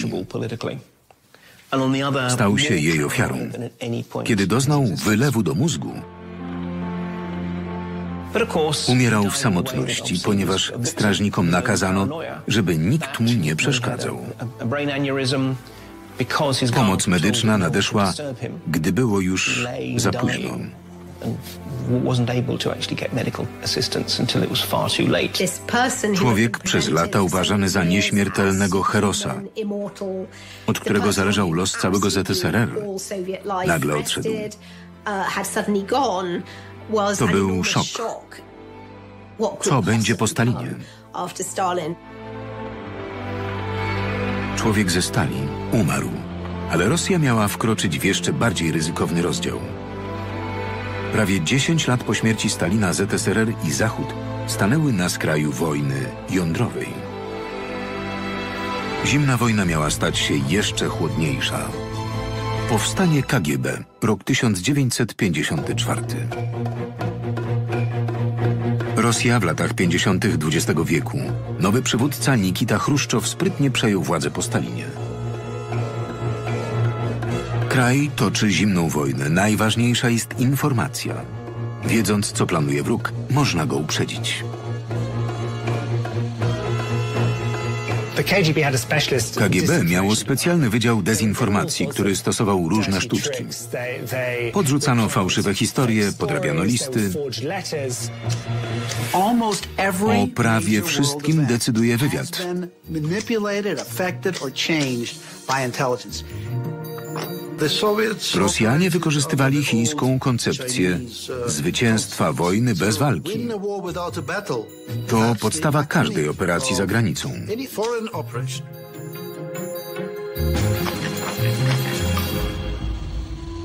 Stał się jej ofiarą. Kiedy doznał wylewu do mózgu, umierał w samotności, ponieważ strażnikom nakazano, żeby nikt mu nie przeszkadzał. Pomoc medyczna nadeszła, gdy było już za późno. Człowiek przez lata uważany za nieśmiertelnego herosa, od którego zależał los całego Z S R R, nagle odszedł. To był szok. Co będzie po Stalinie? Człowiek ze stali umarł, ale Rosja miała wkroczyć w jeszcze bardziej ryzykowny rozdział. Prawie dziesięć lat po śmierci Stalina Z S R R i Zachód stanęły na skraju wojny jądrowej. Zimna wojna miała stać się jeszcze chłodniejsza. Powstanie K G B, rok tysiąc dziewięćset pięćdziesiąty czwarty. Rosja w latach pięćdziesiątych dwudziestego wieku. Nowy przywódca Nikita Chruszczow sprytnie przejął władzę po Stalinie. Kraj toczy zimną wojnę. Najważniejsza jest informacja. Wiedząc, co planuje wróg, można go uprzedzić. K G B miało specjalny wydział dezinformacji, który stosował różne sztuczki. Podrzucano fałszywe historie, podrabiano listy. O prawie wszystkim decyduje wywiad. Rosjanie wykorzystywali chińską koncepcję zwycięstwa wojny bez walki. To podstawa każdej operacji za granicą.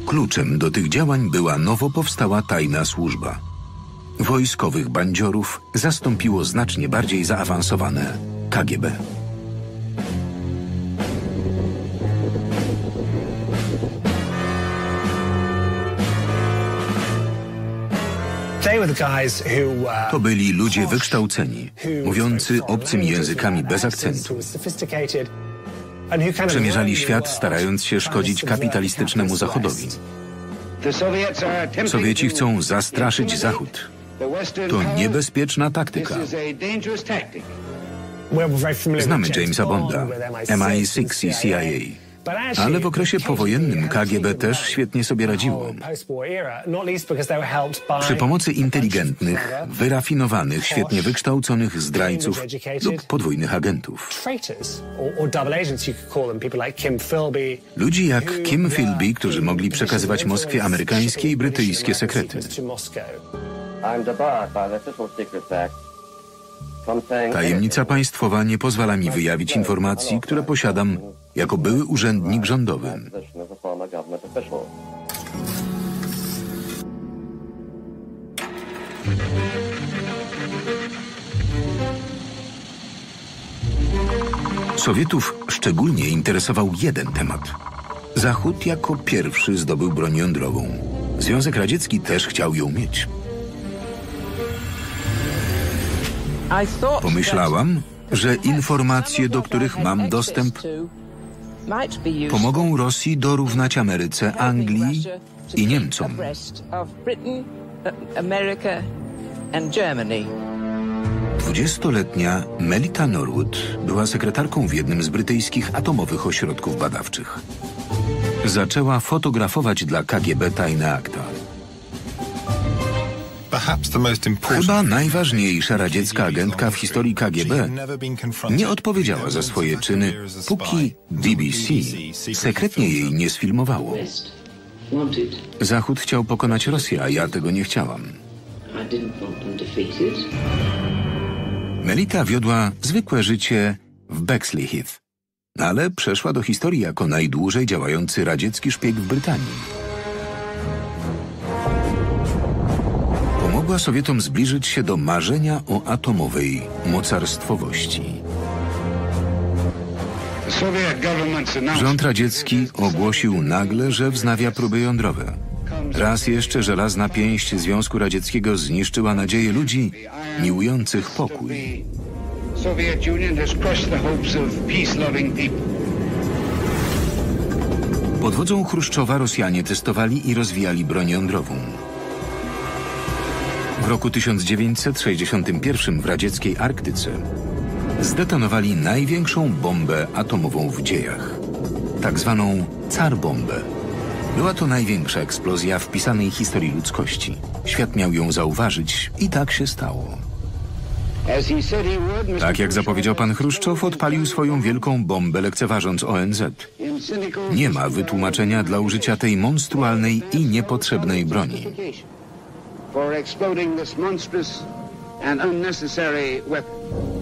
Kluczem do tych działań była nowo powstała tajna służba. Wojskowych bandziorów zastąpiło znacznie bardziej zaawansowane K G B. To byli ludzie wykształceni, mówiący obcymi językami bez akcentu. Przemierzali świat, starając się szkodzić kapitalistycznemu Zachodowi. Sowieci chcą zastraszyć Zachód. To niebezpieczna taktyka. Znamy Jamesa Bonda, M I sześć i C I A. Ale w okresie powojennym K G B też świetnie sobie radziło. Przy pomocy inteligentnych, wyrafinowanych, świetnie wykształconych zdrajców lub podwójnych agentów. Ludzi jak Kim Philby, którzy mogli przekazywać Moskwie amerykańskie i brytyjskie sekrety. Tajemnica państwowa nie pozwala mi wyjawić informacji, które posiadam jako były urzędnik rządowy. Sowietów szczególnie interesował jeden temat. Zachód jako pierwszy zdobył broń jądrową. Związek Radziecki też chciał ją mieć. Pomyślałam, że informacje, do których mam dostęp, pomogą Rosji dorównać Ameryce, Anglii i Niemcom. Dwudziestoletnia Melita Norwood była sekretarką w jednym z brytyjskich atomowych ośrodków badawczych. Zaczęła fotografować dla K G B tajne akta. Chyba najważniejsza radziecka agentka w historii K G B nie odpowiedziała za swoje czyny, póki B B C sekretnie jej nie sfilmowało. Zachód chciał pokonać Rosję, a ja tego nie chciałam. Melita wiodła zwykłe życie w Bexley Heath, ale przeszła do historii jako najdłużej działający radziecki szpieg w Brytanii. Pomogła Sowietom zbliżyć się do marzenia o atomowej mocarstwowości. Rząd radziecki ogłosił nagle, że wznawia próby jądrowe. Raz jeszcze żelazna pięść Związku Radzieckiego zniszczyła nadzieję ludzi miłujących pokój. Pod wodzą Chruszczowa Rosjanie testowali i rozwijali broń jądrową. W roku tysiąc dziewięćset sześćdziesiątym pierwszym w radzieckiej Arktyce zdetonowali największą bombę atomową w dziejach, tak zwaną Car-bombę. Była to największa eksplozja w pisanej historii ludzkości. Świat miał ją zauważyć i tak się stało. Tak jak zapowiedział pan Chruszczow, odpalił swoją wielką bombę, lekceważąc O N Z. Nie ma wytłumaczenia dla użycia tej monstrualnej i niepotrzebnej broni. For exploding this monstrous and unnecessary weapon.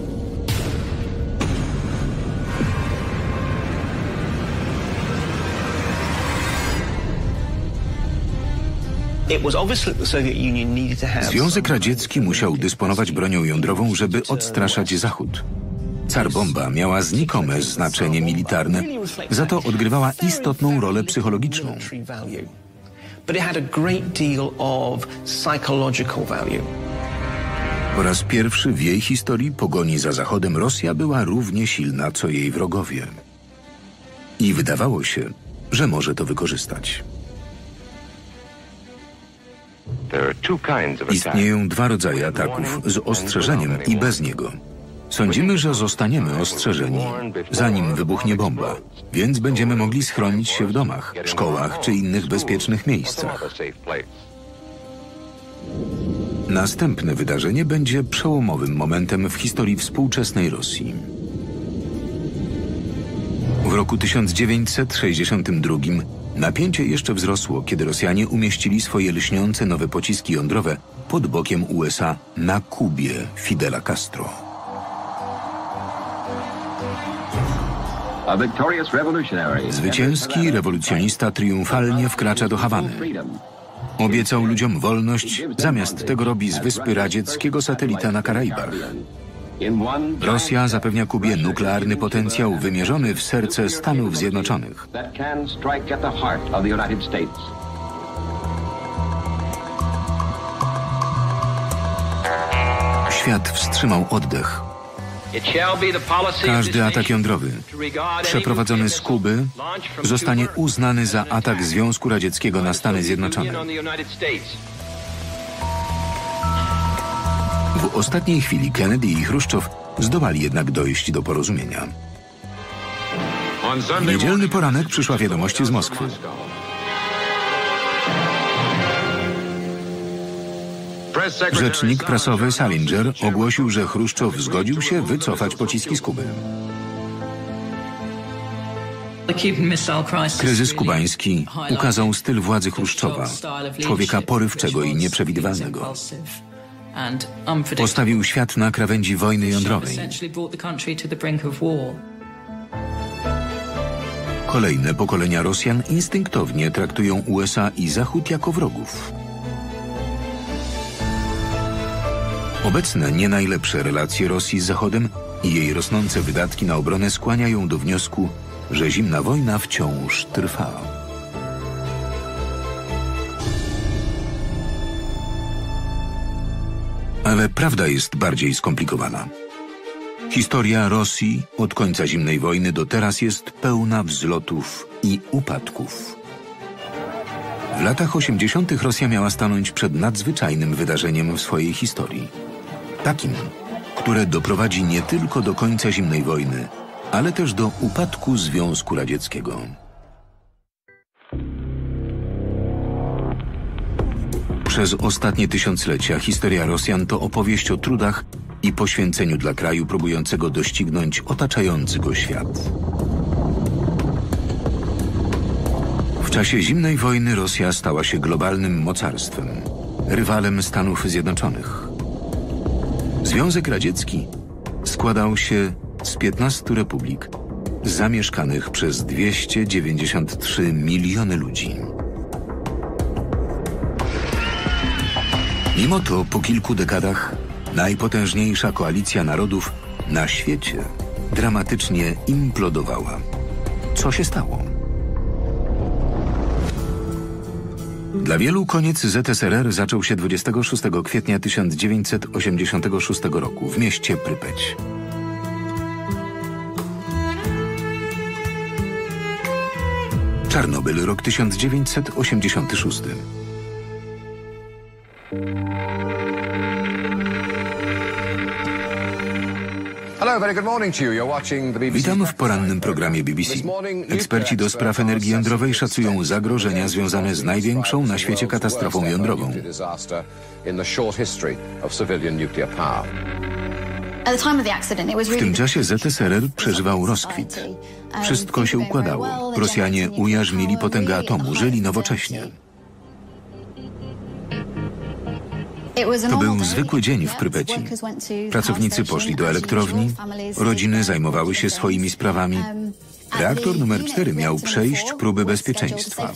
Związek Radziecki musiał dysponować bronią jądrową, żeby odstraszać Zachód. Car-bomba miała znikome znaczenie militarne, za to odgrywała istotną rolę psychologiczną. But it had a great deal of psychological value. Po raz pierwszy w jej historii pogoni za Zachodem Rosja była równie silna, co jej wrogowie. I wydawało się, że może to wykorzystać. Istnieją dwa rodzaje ataków, z ostrzeżeniem i bez niego. Sądzimy, że zostaniemy ostrzeżeni, zanim wybuchnie bomba, więc będziemy mogli schronić się w domach, szkołach czy innych bezpiecznych miejscach. Następne wydarzenie będzie przełomowym momentem w historii współczesnej Rosji. W roku tysiąc dziewięćset sześćdziesiątym drugim napięcie jeszcze wzrosło, kiedy Rosjanie umieścili swoje lśniące nowe pociski jądrowe pod bokiem U S A na Kubie Fidela Castro. Zwycięski rewolucjonista triumfalnie wkracza do Hawany. Obiecał ludziom wolność, zamiast tego robi z Wyspy Radzieckiego satelita na Karaibach. Rosja zapewnia Kubie nuklearny potencjał wymierzony w serce Stanów Zjednoczonych. Świat wstrzymał oddech. Każdy atak jądrowy przeprowadzony z Kuby zostanie uznany za atak Związku Radzieckiego na Stany Zjednoczone. W ostatniej chwili Kennedy i Chruszczow zdołali jednak dojść do porozumienia. W niedzielny poranek przyszła wiadomość z Moskwy. Rzecznik prasowy Salinger ogłosił, że Chruszczow zgodził się wycofać pociski z Kuby. Kryzys kubański ukazał styl władzy Chruszczowa, człowieka porywczego i nieprzewidywalnego. Postawił świat na krawędzi wojny jądrowej. Kolejne pokolenia Rosjan instynktownie traktują U S A i Zachód jako wrogów. Obecne nie najlepsze relacje Rosji z Zachodem i jej rosnące wydatki na obronę skłaniają do wniosku, że zimna wojna wciąż trwa. Ale prawda jest bardziej skomplikowana. Historia Rosji od końca zimnej wojny do teraz jest pełna wzlotów i upadków. W latach osiemdziesiątych Rosja miała stanąć przed nadzwyczajnym wydarzeniem w swojej historii. Takim, które doprowadzi nie tylko do końca zimnej wojny, ale też do upadku Związku Radzieckiego. Przez ostatnie tysiąclecia historia Rosjan to opowieść o trudach i poświęceniu dla kraju próbującego doścignąć otaczający go świat. W czasie zimnej wojny Rosja stała się globalnym mocarstwem, rywalem Stanów Zjednoczonych. Związek Radziecki składał się z piętnastu republik zamieszkanych przez dwieście dziewięćdziesiąt trzy miliony ludzi. Mimo to po kilku dekadach najpotężniejsza koalicja narodów na świecie dramatycznie implodowała. Co się stało? Dla wielu koniec Z S R R zaczął się dwudziestego szóstego kwietnia tysiąc dziewięćset osiemdziesiątego szóstego roku w mieście Prypeć. Czarnobyl, rok tysiąc dziewięćset osiemdziesiąty szósty. Witam w porannym programie B B C. Eksperci do spraw energii jądrowej szacują zagrożenia związane z największą na świecie katastrofą jądrową. W tym czasie Z S R R przeżywał rozkwit. Wszystko się układało. Rosjanie ujarzmili potęgę atomu, żyli nowocześnie. To był zwykły dzień w Prypeci. Pracownicy poszli do elektrowni, rodziny zajmowały się swoimi sprawami. Reaktor numer cztery miał przejść próby bezpieczeństwa.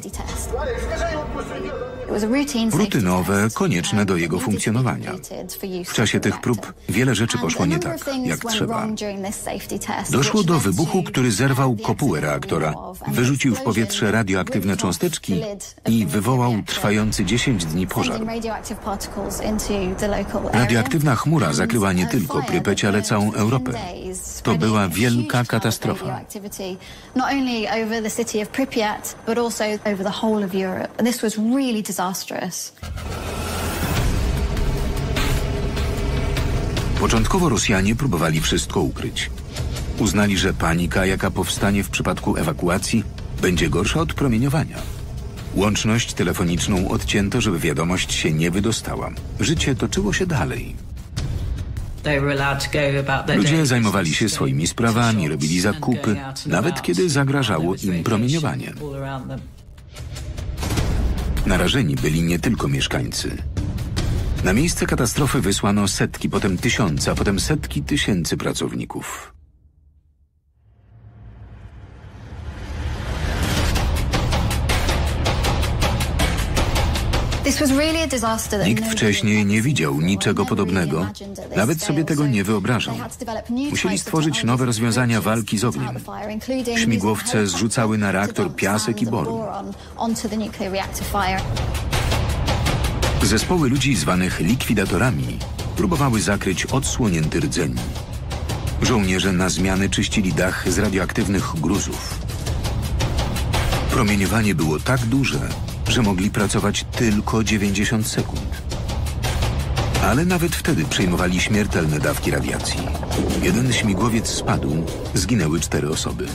Rutynowe, konieczne do jego funkcjonowania. W czasie tych prób wiele rzeczy poszło nie tak, jak trzeba. Doszło do wybuchu, który zerwał kopułę reaktora, wyrzucił w powietrze radioaktywne cząsteczki i wywołał trwający dziesięć dni pożar. Radioaktywna chmura zakryła nie tylko Prypeć, ale całą Europę. To była wielka katastrofa. Początkowo Rosjanie próbowali wszystko ukryć. Uznali, że panika, jaka powstanie w przypadku ewakuacji, będzie gorsza od promieniowania. Łączność telefoniczną odcięto, żeby wiadomość się nie wydostała. Życie toczyło się dalej. Ludzie zajmowali się swoimi sprawami, robili zakupy, nawet kiedy zagrażało im promieniowanie. Narażeni byli nie tylko mieszkańcy. Na miejsce katastrofy wysłano setki, potem tysiące, a potem setki tysięcy pracowników. Nikt wcześniej nie widział niczego podobnego, nawet sobie tego nie wyobrażał. Musieli stworzyć nowe rozwiązania walki z ogniem. Śmigłowce zrzucały na reaktor piasek i bor. Zespoły ludzi zwanych likwidatorami próbowały zakryć odsłonięty rdzeń. Żołnierze na zmiany czyścili dach z radioaktywnych gruzów. Promieniowanie było tak duże, że mogli pracować tylko dziewięćdziesiąt sekund. Ale nawet wtedy przyjmowali śmiertelne dawki radiacji. Jeden śmigłowiec spadł, zginęły cztery osoby.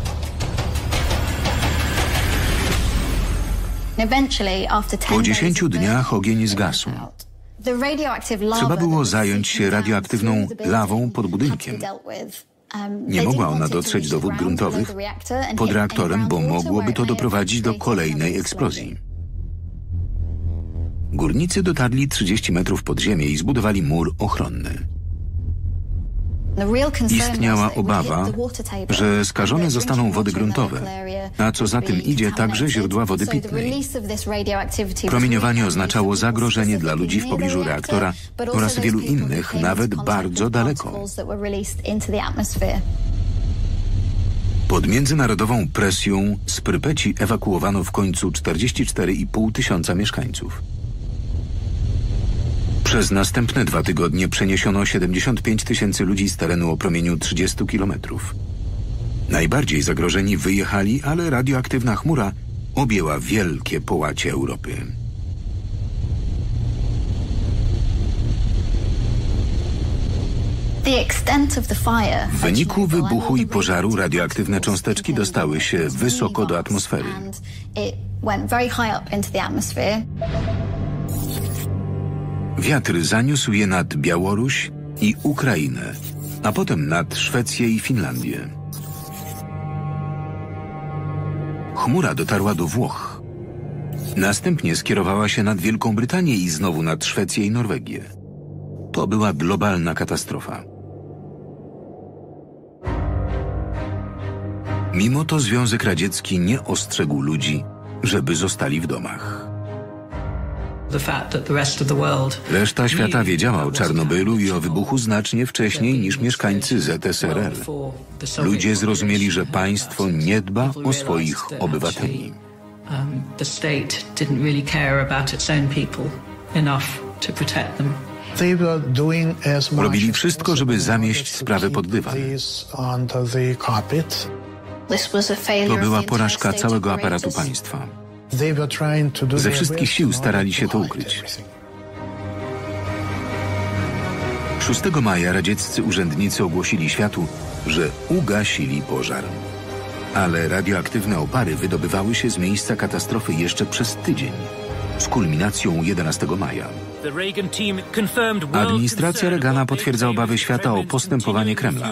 Po dziesięciu dniach ogień zgasł. Trzeba było zająć się radioaktywną lawą pod budynkiem. Nie mogła ona dotrzeć do wód gruntowych pod reaktorem, bo mogłoby to doprowadzić do kolejnej eksplozji. Górnicy dotarli trzydzieści metrów pod ziemię i zbudowali mur ochronny. Istniała obawa, że skażone zostaną wody gruntowe, a co za tym idzie także źródła wody pitnej. Promieniowanie oznaczało zagrożenie dla ludzi w pobliżu reaktora oraz wielu innych, nawet bardzo daleko. Pod międzynarodową presją z Prypeci ewakuowano w końcu czterdzieści cztery i pół tysiąca mieszkańców. Przez następne dwa tygodnie przeniesiono siedemdziesiąt pięć tysięcy ludzi z terenu o promieniu trzydziestu kilometrów. Najbardziej zagrożeni wyjechali, ale radioaktywna chmura objęła wielkie połacie Europy. W wyniku wybuchu i pożaru radioaktywne cząsteczki dostały się wysoko do atmosfery. Wiatr zaniósł je nad Białoruś i Ukrainę, a potem nad Szwecję i Finlandię. Chmura dotarła do Włoch. Następnie skierowała się nad Wielką Brytanię i znowu nad Szwecję i Norwegię. To była globalna katastrofa. Mimo to Związek Radziecki nie ostrzegł ludzi, żeby zostali w domach. Reszta świata wiedziała o Czarnobylu i o wybuchu znacznie wcześniej niż mieszkańcy Z S R R. Ludzie zrozumieli, że państwo nie dba o swoich obywateli. Robili wszystko, żeby zamieść sprawę pod dywan. To była porażka całego aparatu państwa. Ze wszystkich sił starali się to ukryć. szóstego maja radzieccy urzędnicy ogłosili światu, że ugasili pożar. Ale radioaktywne opary wydobywały się z miejsca katastrofy jeszcze przez tydzień, z kulminacją jedenastego maja. Administracja Reagana potwierdza obawy świata o postępowanie Kremla.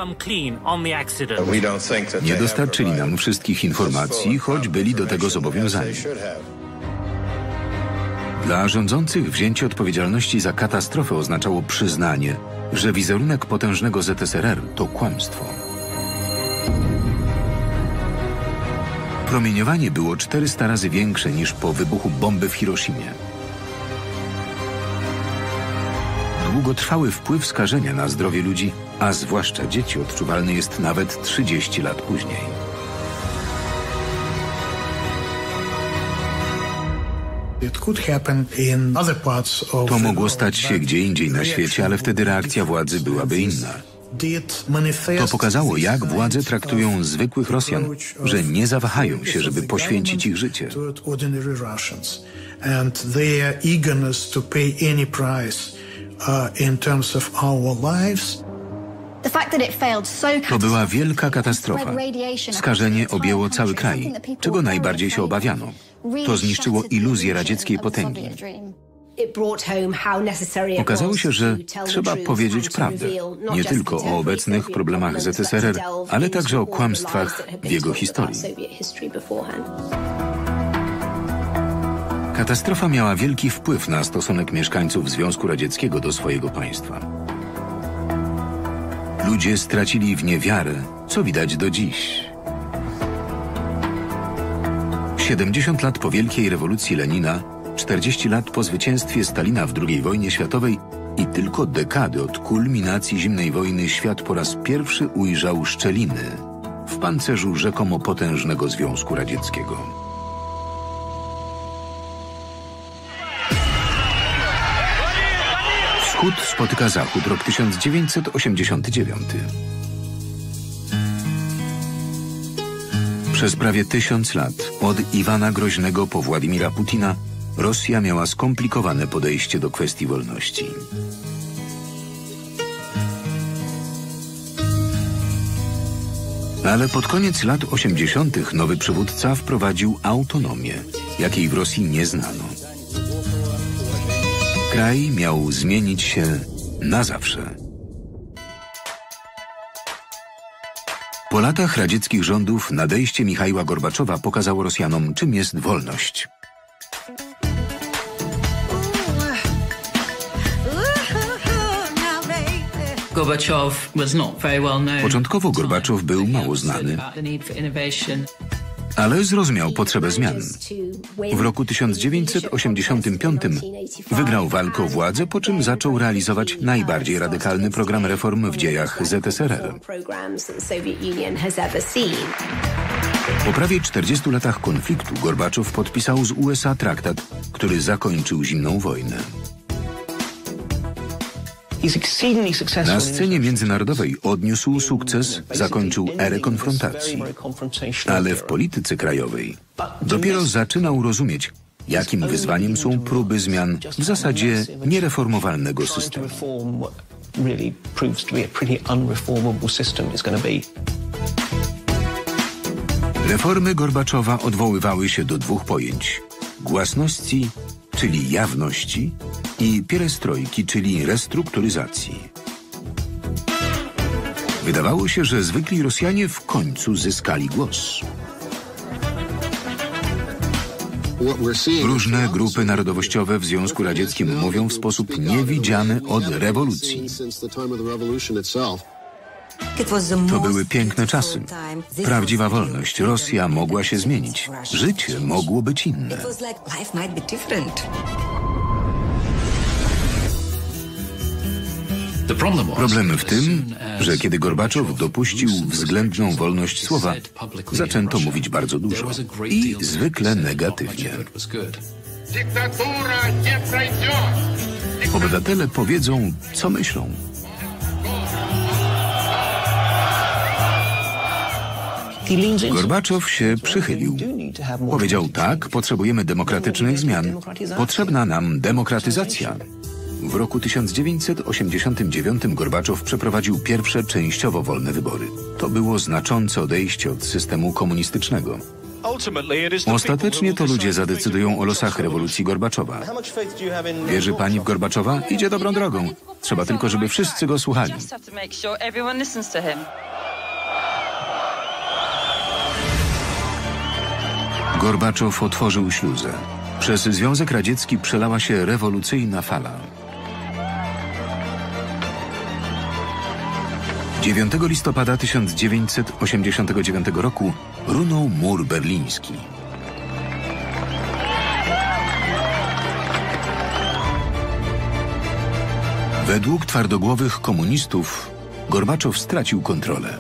Nie dostarczyli nam wszystkich informacji, choć byli do tego zobowiązani. Dla rządzących wzięcie odpowiedzialności za katastrofę oznaczało przyznanie, że wizerunek potężnego Z S R R to kłamstwo. Promieniowanie było czterysta razy większe niż po wybuchu bomby w Hiroshimie. Długotrwały wpływ skażenia na zdrowie ludzi, a zwłaszcza dzieci, odczuwalny jest nawet trzydzieści lat później. To mogło stać się gdzie indziej na świecie, ale wtedy reakcja władzy byłaby inna. To pokazało, jak władze traktują zwykłych Rosjan, że nie zawahają się, żeby poświęcić ich życie. To była wielka katastrofa. Skażenie objęło cały kraj, czego najbardziej się obawiano. To zniszczyło iluzję radzieckiej potęgi. Okazało się, że trzeba powiedzieć prawdę, nie tylko o obecnych problemach Z S R R, ale także o kłamstwach w jego historii. Katastrofa miała wielki wpływ na stosunek mieszkańców Związku Radzieckiego do swojego państwa. Ludzie stracili w nie wiarę, co widać do dziś. siedemdziesiąt lat po wielkiej rewolucji Lenina czterdzieści lat po zwycięstwie Stalina w drugiej wojnie światowej i tylko dekady od kulminacji zimnej wojny świat po raz pierwszy ujrzał szczeliny w pancerzu rzekomo potężnego Związku Radzieckiego. Wschód spotyka Zachód, rok tysiąc dziewięćset osiemdziesiąty dziewiąty. Przez prawie tysiąc lat, od Iwana Groźnego po Władimira Putina, Rosja miała skomplikowane podejście do kwestii wolności. Ale pod koniec lat osiemdziesiątych nowy przywódca wprowadził autonomię, jakiej w Rosji nie znano. Kraj miał zmienić się na zawsze. Po latach radzieckich rządów nadejście Michaiła Gorbaczowa pokazało Rosjanom, czym jest wolność. Początkowo Gorbaczow był mało znany, ale zrozumiał potrzebę zmian. W roku tysiąc dziewięćset osiemdziesiątym piątym wygrał walkę o władzę, po czym zaczął realizować najbardziej radykalny program reform w dziejach Z S R R. Po prawie czterdziestu latach konfliktu Gorbaczow podpisał z U S A traktat, który zakończył zimną wojnę. Na scenie międzynarodowej odniósł sukces, zakończył erę konfrontacji, ale w polityce krajowej dopiero zaczynał rozumieć, jakim wyzwaniem są próby zmian w zasadzie niereformowalnego systemu. Reformy Gorbaczowa odwoływały się do dwóch pojęć: głasności, czyli jawności, i pierestrojki, czyli restrukturyzacji. Wydawało się, że zwykli Rosjanie w końcu zyskali głos. Różne grupy narodowościowe w Związku Radzieckim mówią w sposób niewidziany od rewolucji. To były piękne czasy. Prawdziwa wolność. Rosja mogła się zmienić. Życie mogło być inne. Problem w tym, że kiedy Gorbaczow dopuścił względną wolność słowa, zaczęto mówić bardzo dużo i zwykle negatywnie. Obywatele powiedzą, co myślą. Gorbaczow się przychylił. Powiedział: tak, potrzebujemy demokratycznych zmian. Potrzebna nam demokratyzacja. W roku tysiąc dziewięćset osiemdziesiątym dziewiątym Gorbaczow przeprowadził pierwsze częściowo wolne wybory. To było znaczące odejście od systemu komunistycznego. Ostatecznie to ludzie zadecydują o losach rewolucji Gorbaczowa. Wierzy pani w Gorbaczowa? Idzie dobrą drogą. Trzeba tylko, żeby wszyscy go słuchali. Gorbaczow otworzył śluzę. Przez Związek Radziecki przelała się rewolucyjna fala. dziewiątego listopada tysiąc dziewięćset osiemdziesiątego dziewiątego roku runął mur berliński. Według twardogłowych komunistów Gorbaczow stracił kontrolę.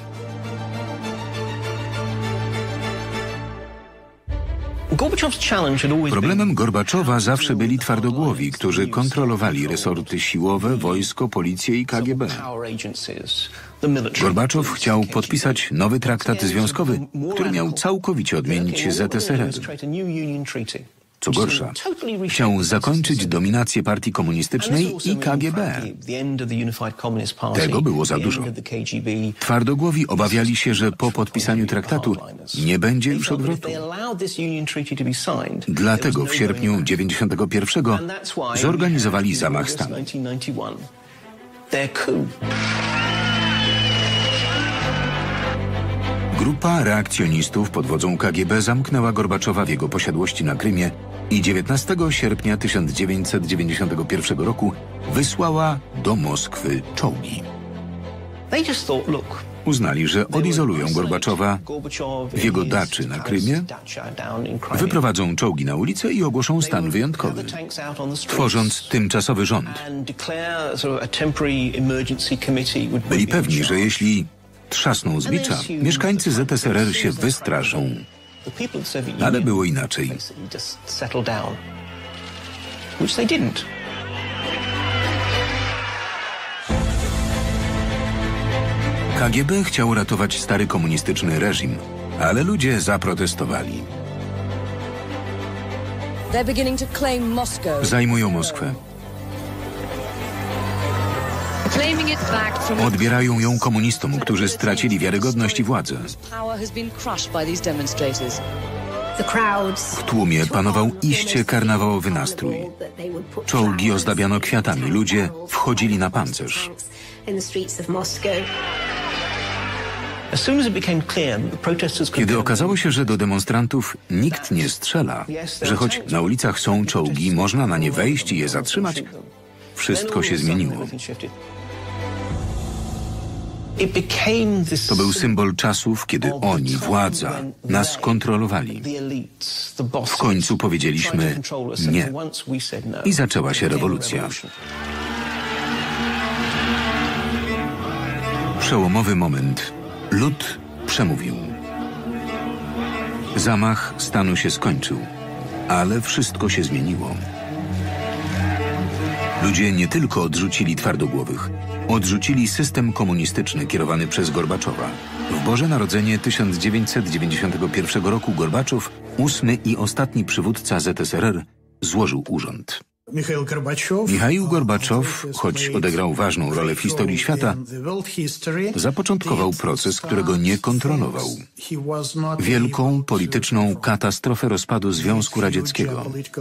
Problemem Gorbaczowa zawsze byli twardogłowi, którzy kontrolowali resorty siłowe, wojsko, policję i K G B. Gorbaczow chciał podpisać nowy traktat związkowy, który miał całkowicie odmienić Z S R R. Co gorsza, chciał zakończyć dominację partii komunistycznej i K G B. Tego było za dużo. Twardogłowi obawiali się, że po podpisaniu traktatu nie będzie już odwrotu. Dlatego w sierpniu dziewięćdziesiątego pierwszego zorganizowali zamach stanu. Grupa reakcjonistów pod wodzą K G B zamknęła Gorbaczowa w jego posiadłości na Krymie i dziewiętnastego sierpnia tysiąc dziewięćset dziewięćdziesiątego pierwszego roku wysłała do Moskwy czołgi. Uznali, że odizolują Gorbaczowa w jego daczy na Krymie, wyprowadzą czołgi na ulicę i ogłoszą stan wyjątkowy, tworząc tymczasowy rząd. Byli pewni, że jeśli trzasną z bicza, mieszkańcy Z S R R się wystraszą. Ale było inaczej. K G B chciał ratować stary komunistyczny reżim, ale ludzie zaprotestowali. Zajmują Moskwę. Odbierają ją komunistom, którzy stracili wiarygodność i władzę. W tłumie panował iście karnawałowy nastrój. Czołgi ozdabiano kwiatami, ludzie wchodzili na pancerz. Kiedy okazało się, że do demonstrantów nikt nie strzela, że choć na ulicach są czołgi, można na nie wejść i je zatrzymać, wszystko się zmieniło. To był symbol czasów, kiedy oni, władza, nas kontrolowali. W końcu powiedzieliśmy nie. I zaczęła się rewolucja. Przełomowy moment. Lud przemówił. Zamach stanu się skończył, ale wszystko się zmieniło. Ludzie nie tylko odrzucili twardogłowych, odrzucili system komunistyczny kierowany przez Gorbaczowa. W Boże Narodzenie tysiąc dziewięćset dziewięćdziesiątego pierwszego roku Gorbaczow, ósmy i ostatni przywódca Z S R R, złożył urząd. Michaił Gorbaczow, choć odegrał ważną rolę w historii świata, zapoczątkował proces, którego nie kontrolował. Wielką polityczną katastrofę rozpadu Związku Radzieckiego.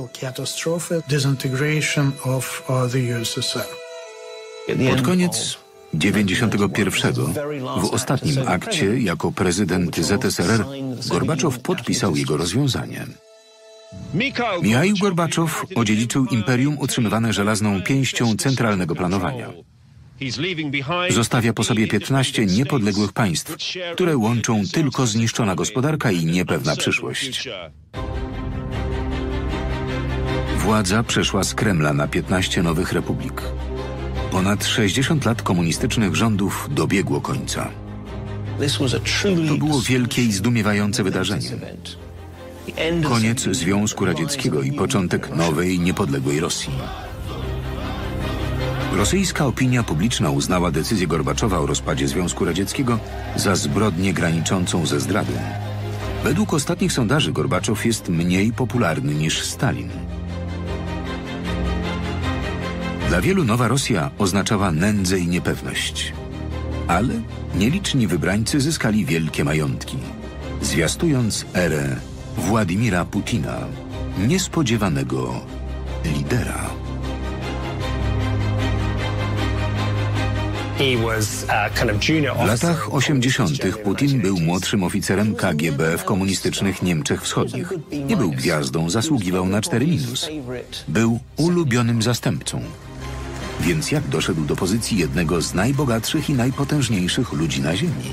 Pod koniec dziewięćdziesiątego pierwszego, w ostatnim akcie, jako prezydent Z S R R, Gorbaczow podpisał jego rozwiązanie. Michaił Gorbaczow odziedziczył imperium utrzymywane żelazną pięścią centralnego planowania. Zostawia po sobie piętnaście niepodległych państw, które łączą tylko zniszczona gospodarka i niepewna przyszłość. Władza przeszła z Kremla na piętnaście nowych republik. Ponad sześćdziesiąt lat komunistycznych rządów dobiegło końca. To było wielkie i zdumiewające wydarzenie. Koniec Związku Radzieckiego i początek nowej, niepodległej Rosji. Rosyjska opinia publiczna uznała decyzję Gorbaczowa o rozpadzie Związku Radzieckiego za zbrodnię graniczącą ze zdradą. Według ostatnich sondaży Gorbaczow jest mniej popularny niż Stalin. Dla wielu nowa Rosja oznaczała nędzę i niepewność. Ale nieliczni wybrańcy zyskali wielkie majątki, zwiastując erę Władimira Putina, niespodziewanego lidera. W latach osiemdziesiątych Putin był młodszym oficerem K G B w komunistycznych Niemczech Wschodnich. Nie był gwiazdą, zasługiwał na cztery minus. Był ulubionym zastępcą. Więc jak doszedł do pozycji jednego z najbogatszych i najpotężniejszych ludzi na ziemi?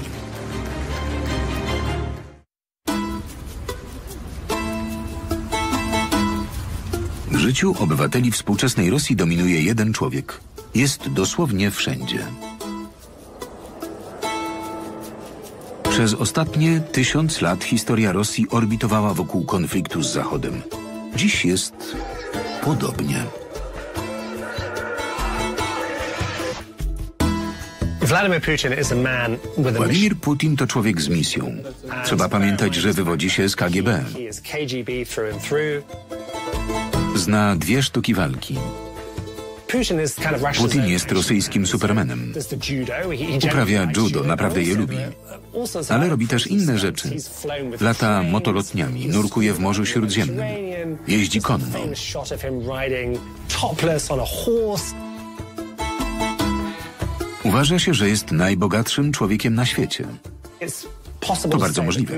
W życiu obywateli współczesnej Rosji dominuje jeden człowiek. Jest dosłownie wszędzie. Przez ostatnie tysiąc lat historia Rosji orbitowała wokół konfliktu z Zachodem. Dziś jest podobnie. Władimir Putin to człowiek z misją. Trzeba pamiętać, że wywodzi się z K G B. Zna dwie sztuki walki. Putin jest rosyjskim supermanem. Uprawia judo, naprawdę je lubi. Ale robi też inne rzeczy. Lata motolotniami, nurkuje w Morzu Śródziemnym. Jeździ konno. Uważa się, że jest najbogatszym człowiekiem na świecie. To bardzo możliwe.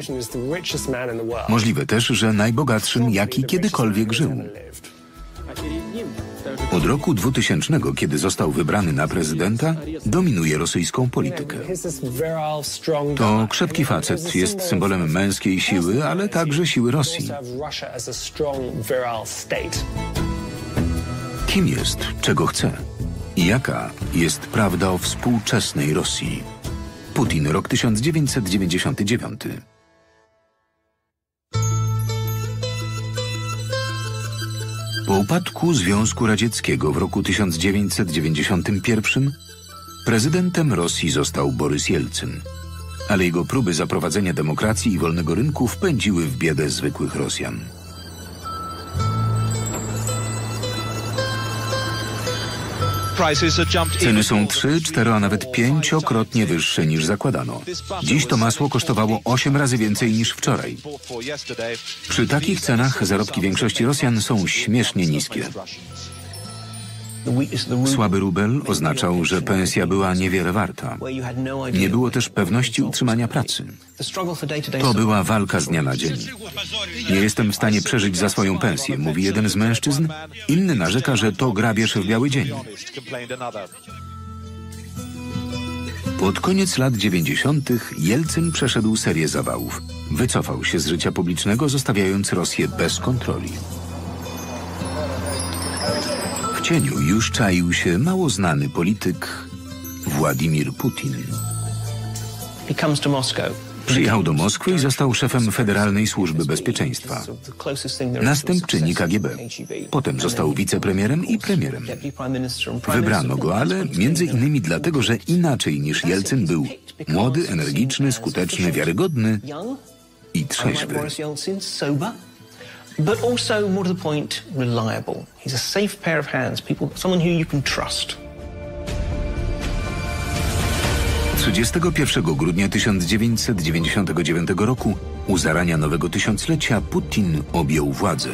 Możliwe też, że najbogatszym, jaki kiedykolwiek żył. Od roku dwutysięcznego, kiedy został wybrany na prezydenta, dominuje rosyjską politykę. To krzepki facet, jest symbolem męskiej siły, ale także siły Rosji. Kim jest, czego chce i jaka jest prawda o współczesnej Rosji? Putin, rok tysiąc dziewięćset dziewięćdziesiąty dziewiąty. Po upadku Związku Radzieckiego w roku tysiąc dziewięćset dziewięćdziesiątym pierwszym prezydentem Rosji został Borys Jelcyn, ale jego próby zaprowadzenia demokracji i wolnego rynku wpędziły w biedę zwykłych Rosjan. Ceny są trzy, cztery, a nawet pięciokrotnie wyższe niż zakładano. Dziś to masło kosztowało osiem razy więcej niż wczoraj. Przy takich cenach zarobki większości Rosjan są śmiesznie niskie. Słaby rubel oznaczał, że pensja była niewiele warta. Nie było też pewności utrzymania pracy. To była walka z dnia na dzień. Nie jestem w stanie przeżyć za swoją pensję, mówi jeden z mężczyzn. Inny narzeka, że to grabież w biały dzień. Pod koniec lat dziewięćdziesiątych Jelcyn przeszedł serię zawałów. Wycofał się z życia publicznego, zostawiając Rosję bez kontroli. W cieniu już czaił się mało znany polityk Władimir Putin. Przyjechał do Moskwy i został szefem Federalnej Służby Bezpieczeństwa, następczyni K G B. Potem został wicepremierem i premierem. Wybrano go, ale między innymi dlatego, że inaczej niż Jelcyn był młody, energiczny, skuteczny, wiarygodny i trzeźwy. But also, more to the point, reliable. He's a safe pair of hands, people, someone who you can trust. trzydziestego pierwszego grudnia tysiąc dziewięćset dziewięćdziesiątego dziewiątego roku, u zarania nowego tysiąclecia, Putin objął władzę.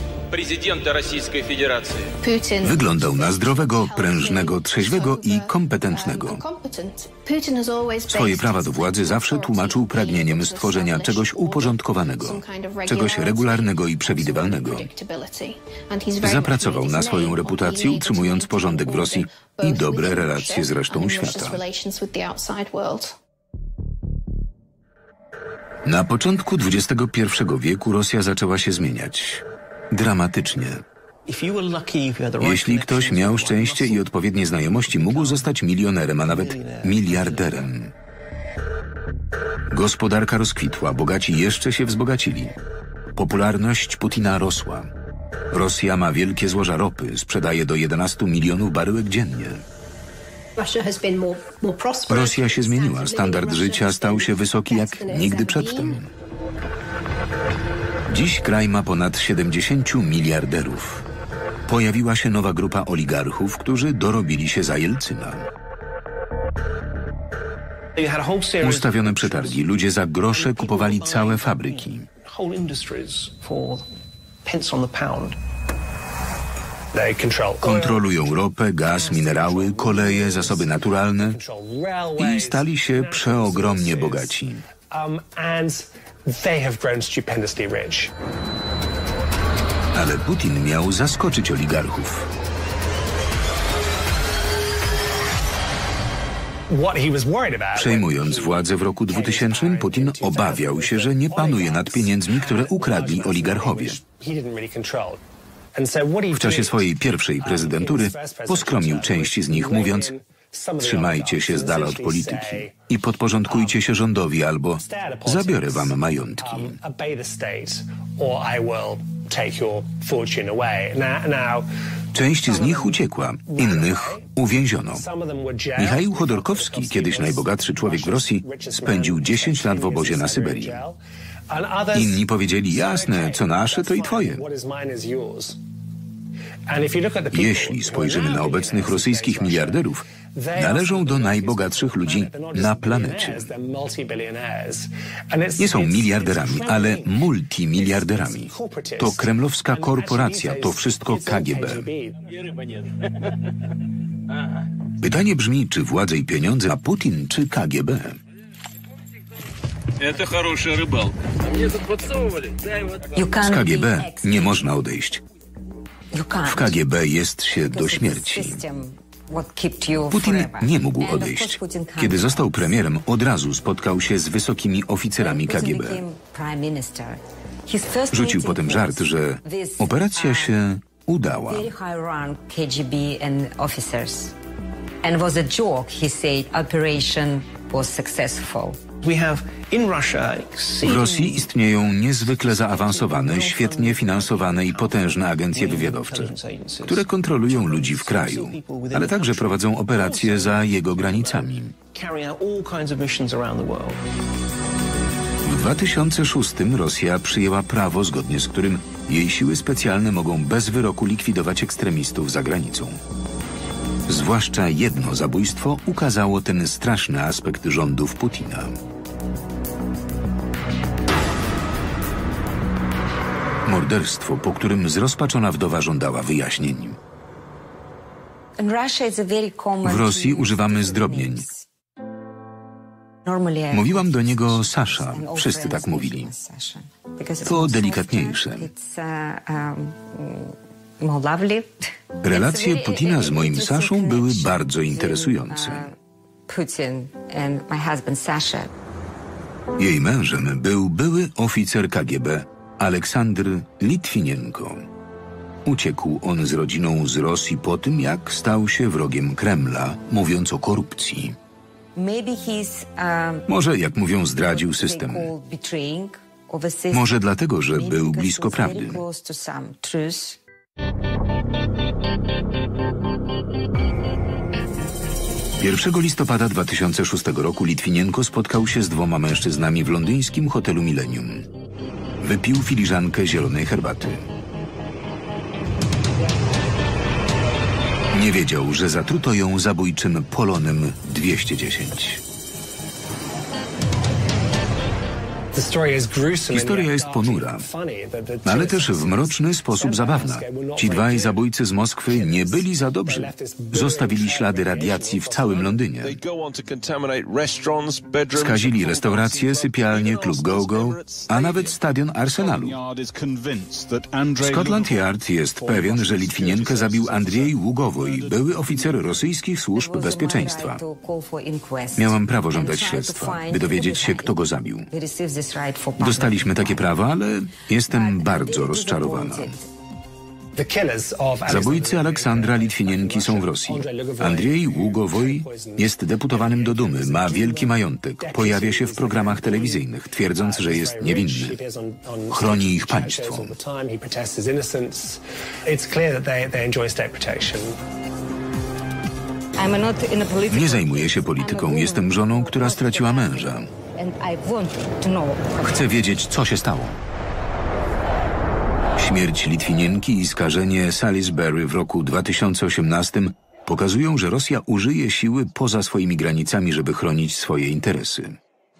Wyglądał na zdrowego, prężnego, trzeźwego i kompetentnego. Swoje prawa do władzy zawsze tłumaczył pragnieniem stworzenia czegoś uporządkowanego, czegoś regularnego i przewidywalnego. Zapracował na swoją reputację, utrzymując porządek w Rosji i dobre relacje z resztą świata. Na początku dwudziestego pierwszego wieku Rosja zaczęła się zmieniać. Dramatycznie. Jeśli ktoś miał szczęście i odpowiednie znajomości, mógł zostać milionerem, a nawet miliarderem. Gospodarka rozkwitła, bogaci jeszcze się wzbogacili. Popularność Putina rosła. Rosja ma wielkie złoża ropy, sprzedaje do jedenastu milionów baryłek dziennie. Rosja się zmieniła, standard życia stał się wysoki jak nigdy przedtem. Dziś kraj ma ponad siedemdziesięciu miliarderów. Pojawiła się nowa grupa oligarchów, którzy dorobili się za Jelcyna. Ustawione przetargi, ludzie za grosze kupowali całe fabryki. Kontrolują ropę, gaz, minerały, koleje, zasoby naturalne i stali się przeogromnie bogaci. Ale Putin miał zaskoczyć oligarchów. Przejmując władzę w roku dwutysięcznym, Putin obawiał się, że nie panuje nad pieniędzmi, które ukradli oligarchowie. W czasie swojej pierwszej prezydentury poskromił część z nich, mówiąc: trzymajcie się z dala od polityki i podporządkujcie się rządowi, albo zabiorę wam majątki. Część z nich uciekła, innych uwięziono. Michaił Chodorkowski, kiedyś najbogatszy człowiek w Rosji, spędził dziesięć lat w obozie na Syberii. Inni powiedzieli: jasne, co nasze, to i twoje. Jeśli spojrzymy na obecnych rosyjskich miliarderów, należą do najbogatszych ludzi na planecie. Nie są miliarderami, ale multimiliarderami. To kremlowska korporacja, to wszystko K G B. Pytanie brzmi, czy władzę i pieniądze ma Putin, czy K G B? Z K G B nie można odejść. W K G B jest się do śmierci. Putin nie mógł odejść. Kiedy został premierem, od razu spotkał się z wysokimi oficerami K G B. Rzucił potem żart, że operacja się udała. W Rosji istnieją niezwykle zaawansowane, świetnie finansowane i potężne agencje wywiadowcze, które kontrolują ludzi w kraju, ale także prowadzą operacje za jego granicami. W dwa tysiące szóstym Rosja przyjęła prawo, zgodnie z którym jej siły specjalne mogą bez wyroku likwidować ekstremistów za granicą. Zwłaszcza jedno zabójstwo ukazało ten straszny aspekt rządów Putina. Morderstwo, po którym zrozpaczona wdowa żądała wyjaśnień. W Rosji używamy zdrobnień. Mówiłam do niego Sasza, wszyscy tak mówili. To delikatniejsze. Relacje Putina z moim Saszą były bardzo interesujące. Jej mężem był były oficer K G B Aleksandr Litwinienko. Uciekł on z rodziną z Rosji po tym, jak stał się wrogiem Kremla, mówiąc o korupcji. Może, jak mówią, zdradził system. Może dlatego, że był blisko prawdy. pierwszego listopada dwa tysiące szóstego roku Litwinienko spotkał się z dwoma mężczyznami w londyńskim hotelu Millennium. Wypił filiżankę zielonej herbaty. Nie wiedział, że zatruto ją zabójczym Polonem dwieście dziesięć. Historia jest ponura, ale też w mroczny sposób zabawna. Ci dwaj zabójcy z Moskwy nie byli za dobrzy. Zostawili ślady radiacji w całym Londynie. Skazili restauracje, sypialnie, klub Go-Go, a nawet stadion Arsenalu. Scotland Yard jest pewien, że Litwinienkę zabił Andrzej Ługowoj, były oficer rosyjskich służb bezpieczeństwa. Miałam prawo żądać śledztwa, by dowiedzieć się, kto go zabił. Dostaliśmy takie prawo, ale jestem bardzo rozczarowana. Zabójcy Aleksandra Litwinienki są w Rosji. Andrzej Ługowoj jest deputowanym do Dumy, ma wielki majątek, pojawia się w programach telewizyjnych, twierdząc, że jest niewinny. Chroni ich państwo. Nie zajmuję się polityką, jestem żoną, która straciła męża. Chcę wiedzieć, co się stało. Śmierć Litwinienki i skażenie Salisbury w roku dwa tysiące osiemnastym pokazują, że Rosja użyje siły poza swoimi granicami, żeby chronić swoje interesy.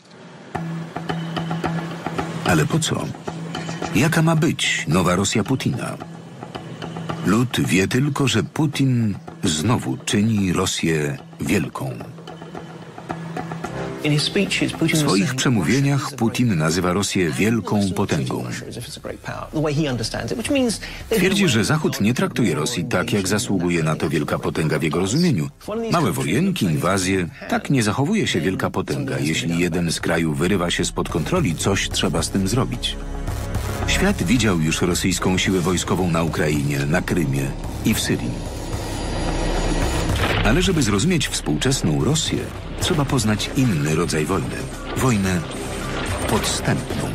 Ale po co? Jaka ma być nowa Rosja Putina? Lud wie tylko, że Putin znowu czyni Rosję wielką. W swoich przemówieniach Putin nazywa Rosję wielką potęgą. Twierdzi, że Zachód nie traktuje Rosji tak, jak zasługuje na to wielka potęga w jego rozumieniu. Małe wojenki, inwazje. Tak nie zachowuje się wielka potęga. Jeśli jeden z krajów wyrywa się spod kontroli, coś trzeba z tym zrobić. Świat widział już rosyjską siłę wojskową na Ukrainie, na Krymie i w Syrii. Ale żeby zrozumieć współczesną Rosję, trzeba poznać inny rodzaj wojny. Wojnę podstępną.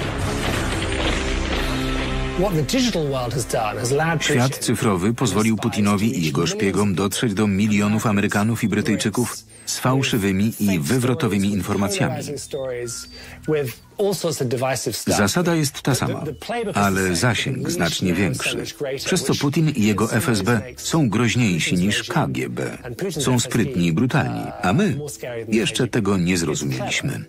Świat cyfrowy pozwolił Putinowi i jego szpiegom dotrzeć do milionów Amerykanów i Brytyjczyków z fałszywymi i wywrotowymi informacjami. Zasada jest ta sama, ale zasięg znacznie większy, przez co Putin i jego F S B są groźniejsi niż K G B. Są sprytni i brutalni, a my jeszcze tego nie zrozumieliśmy.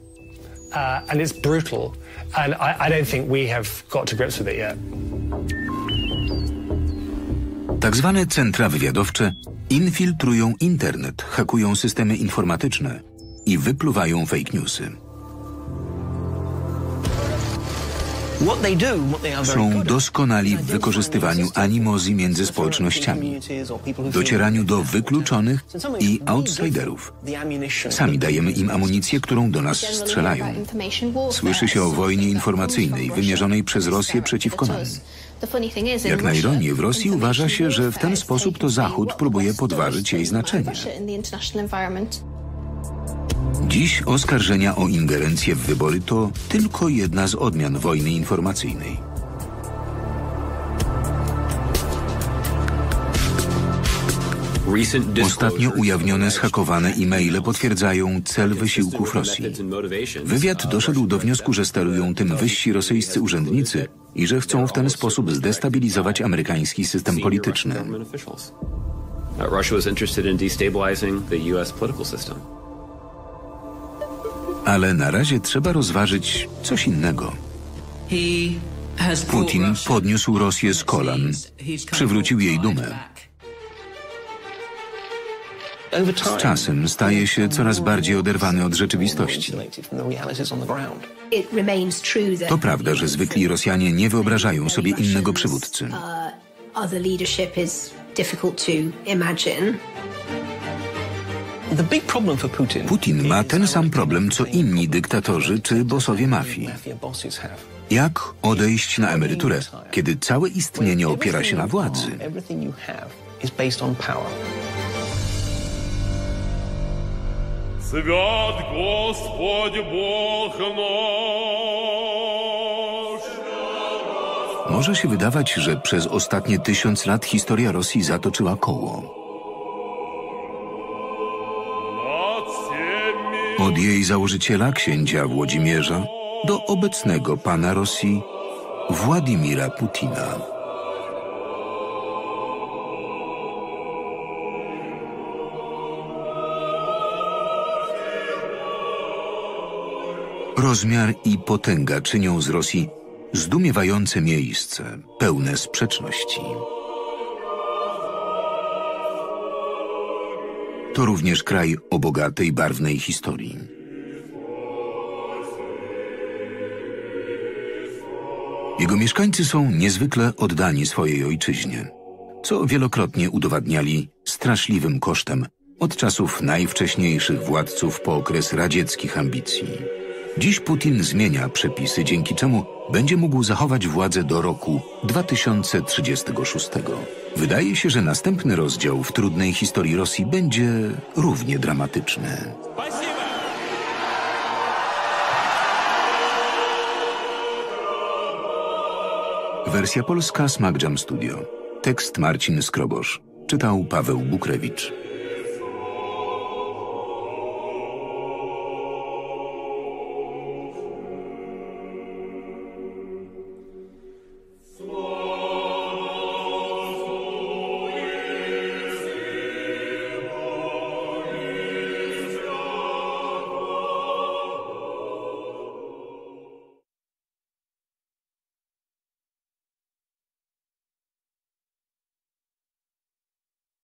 Tak zwane centra wywiadowcze infiltrują internet, hakują systemy informatyczne i wypluwają fake newsy. Są doskonali w wykorzystywaniu animozji między społecznościami, docieraniu do wykluczonych i outsiderów. Sami dajemy im amunicję, którą do nas strzelają. Słyszy się o wojnie informacyjnej wymierzonej przez Rosję przeciwko nam. Jak na ironię, w Rosji uważa się, że w ten sposób to Zachód próbuje podważyć jej znaczenie. Dziś oskarżenia o ingerencję w wybory to tylko jedna z odmian wojny informacyjnej. Ostatnio ujawnione zhakowane e-maile potwierdzają cel wysiłków Rosji. Wywiad doszedł do wniosku, że sterują tym wyżsi rosyjscy urzędnicy i że chcą w ten sposób zdestabilizować amerykański system polityczny. Ale na razie trzeba rozważyć coś innego. Putin podniósł Rosję z kolan, przywrócił jej dumę. Z czasem staje się coraz bardziej oderwany od rzeczywistości. To prawda, że zwykli Rosjanie nie wyobrażają sobie innego przywódcy. Putin ma ten sam problem, co inni dyktatorzy czy bosowie mafii. Jak odejść na emeryturę, kiedy całe istnienie opiera się na władzy? Свят Господь Бог наш. Może się wydawać, że przez ostatnie tysiąc lat historia Rosji zatoczyła koło. Od jej założyciela, księcia Włodzimierza, do obecnego pana Rosji, Władimira Putina. Rozmiar i potęga czynią z Rosji zdumiewające miejsce, pełne sprzeczności. To również kraj o bogatej, barwnej historii. Jego mieszkańcy są niezwykle oddani swojej ojczyźnie, co wielokrotnie udowadniali straszliwym kosztem od czasów najwcześniejszych władców po okres radzieckich ambicji. Dziś Putin zmienia przepisy, dzięki czemu będzie mógł zachować władzę do roku dwa tysiące trzydziestego szóstego. Wydaje się, że następny rozdział w trudnej historii Rosji będzie równie dramatyczny. Wersja polska Smack Jam Studio. Tekst Marcin Skrobosz. Czytał Paweł Bukrewicz.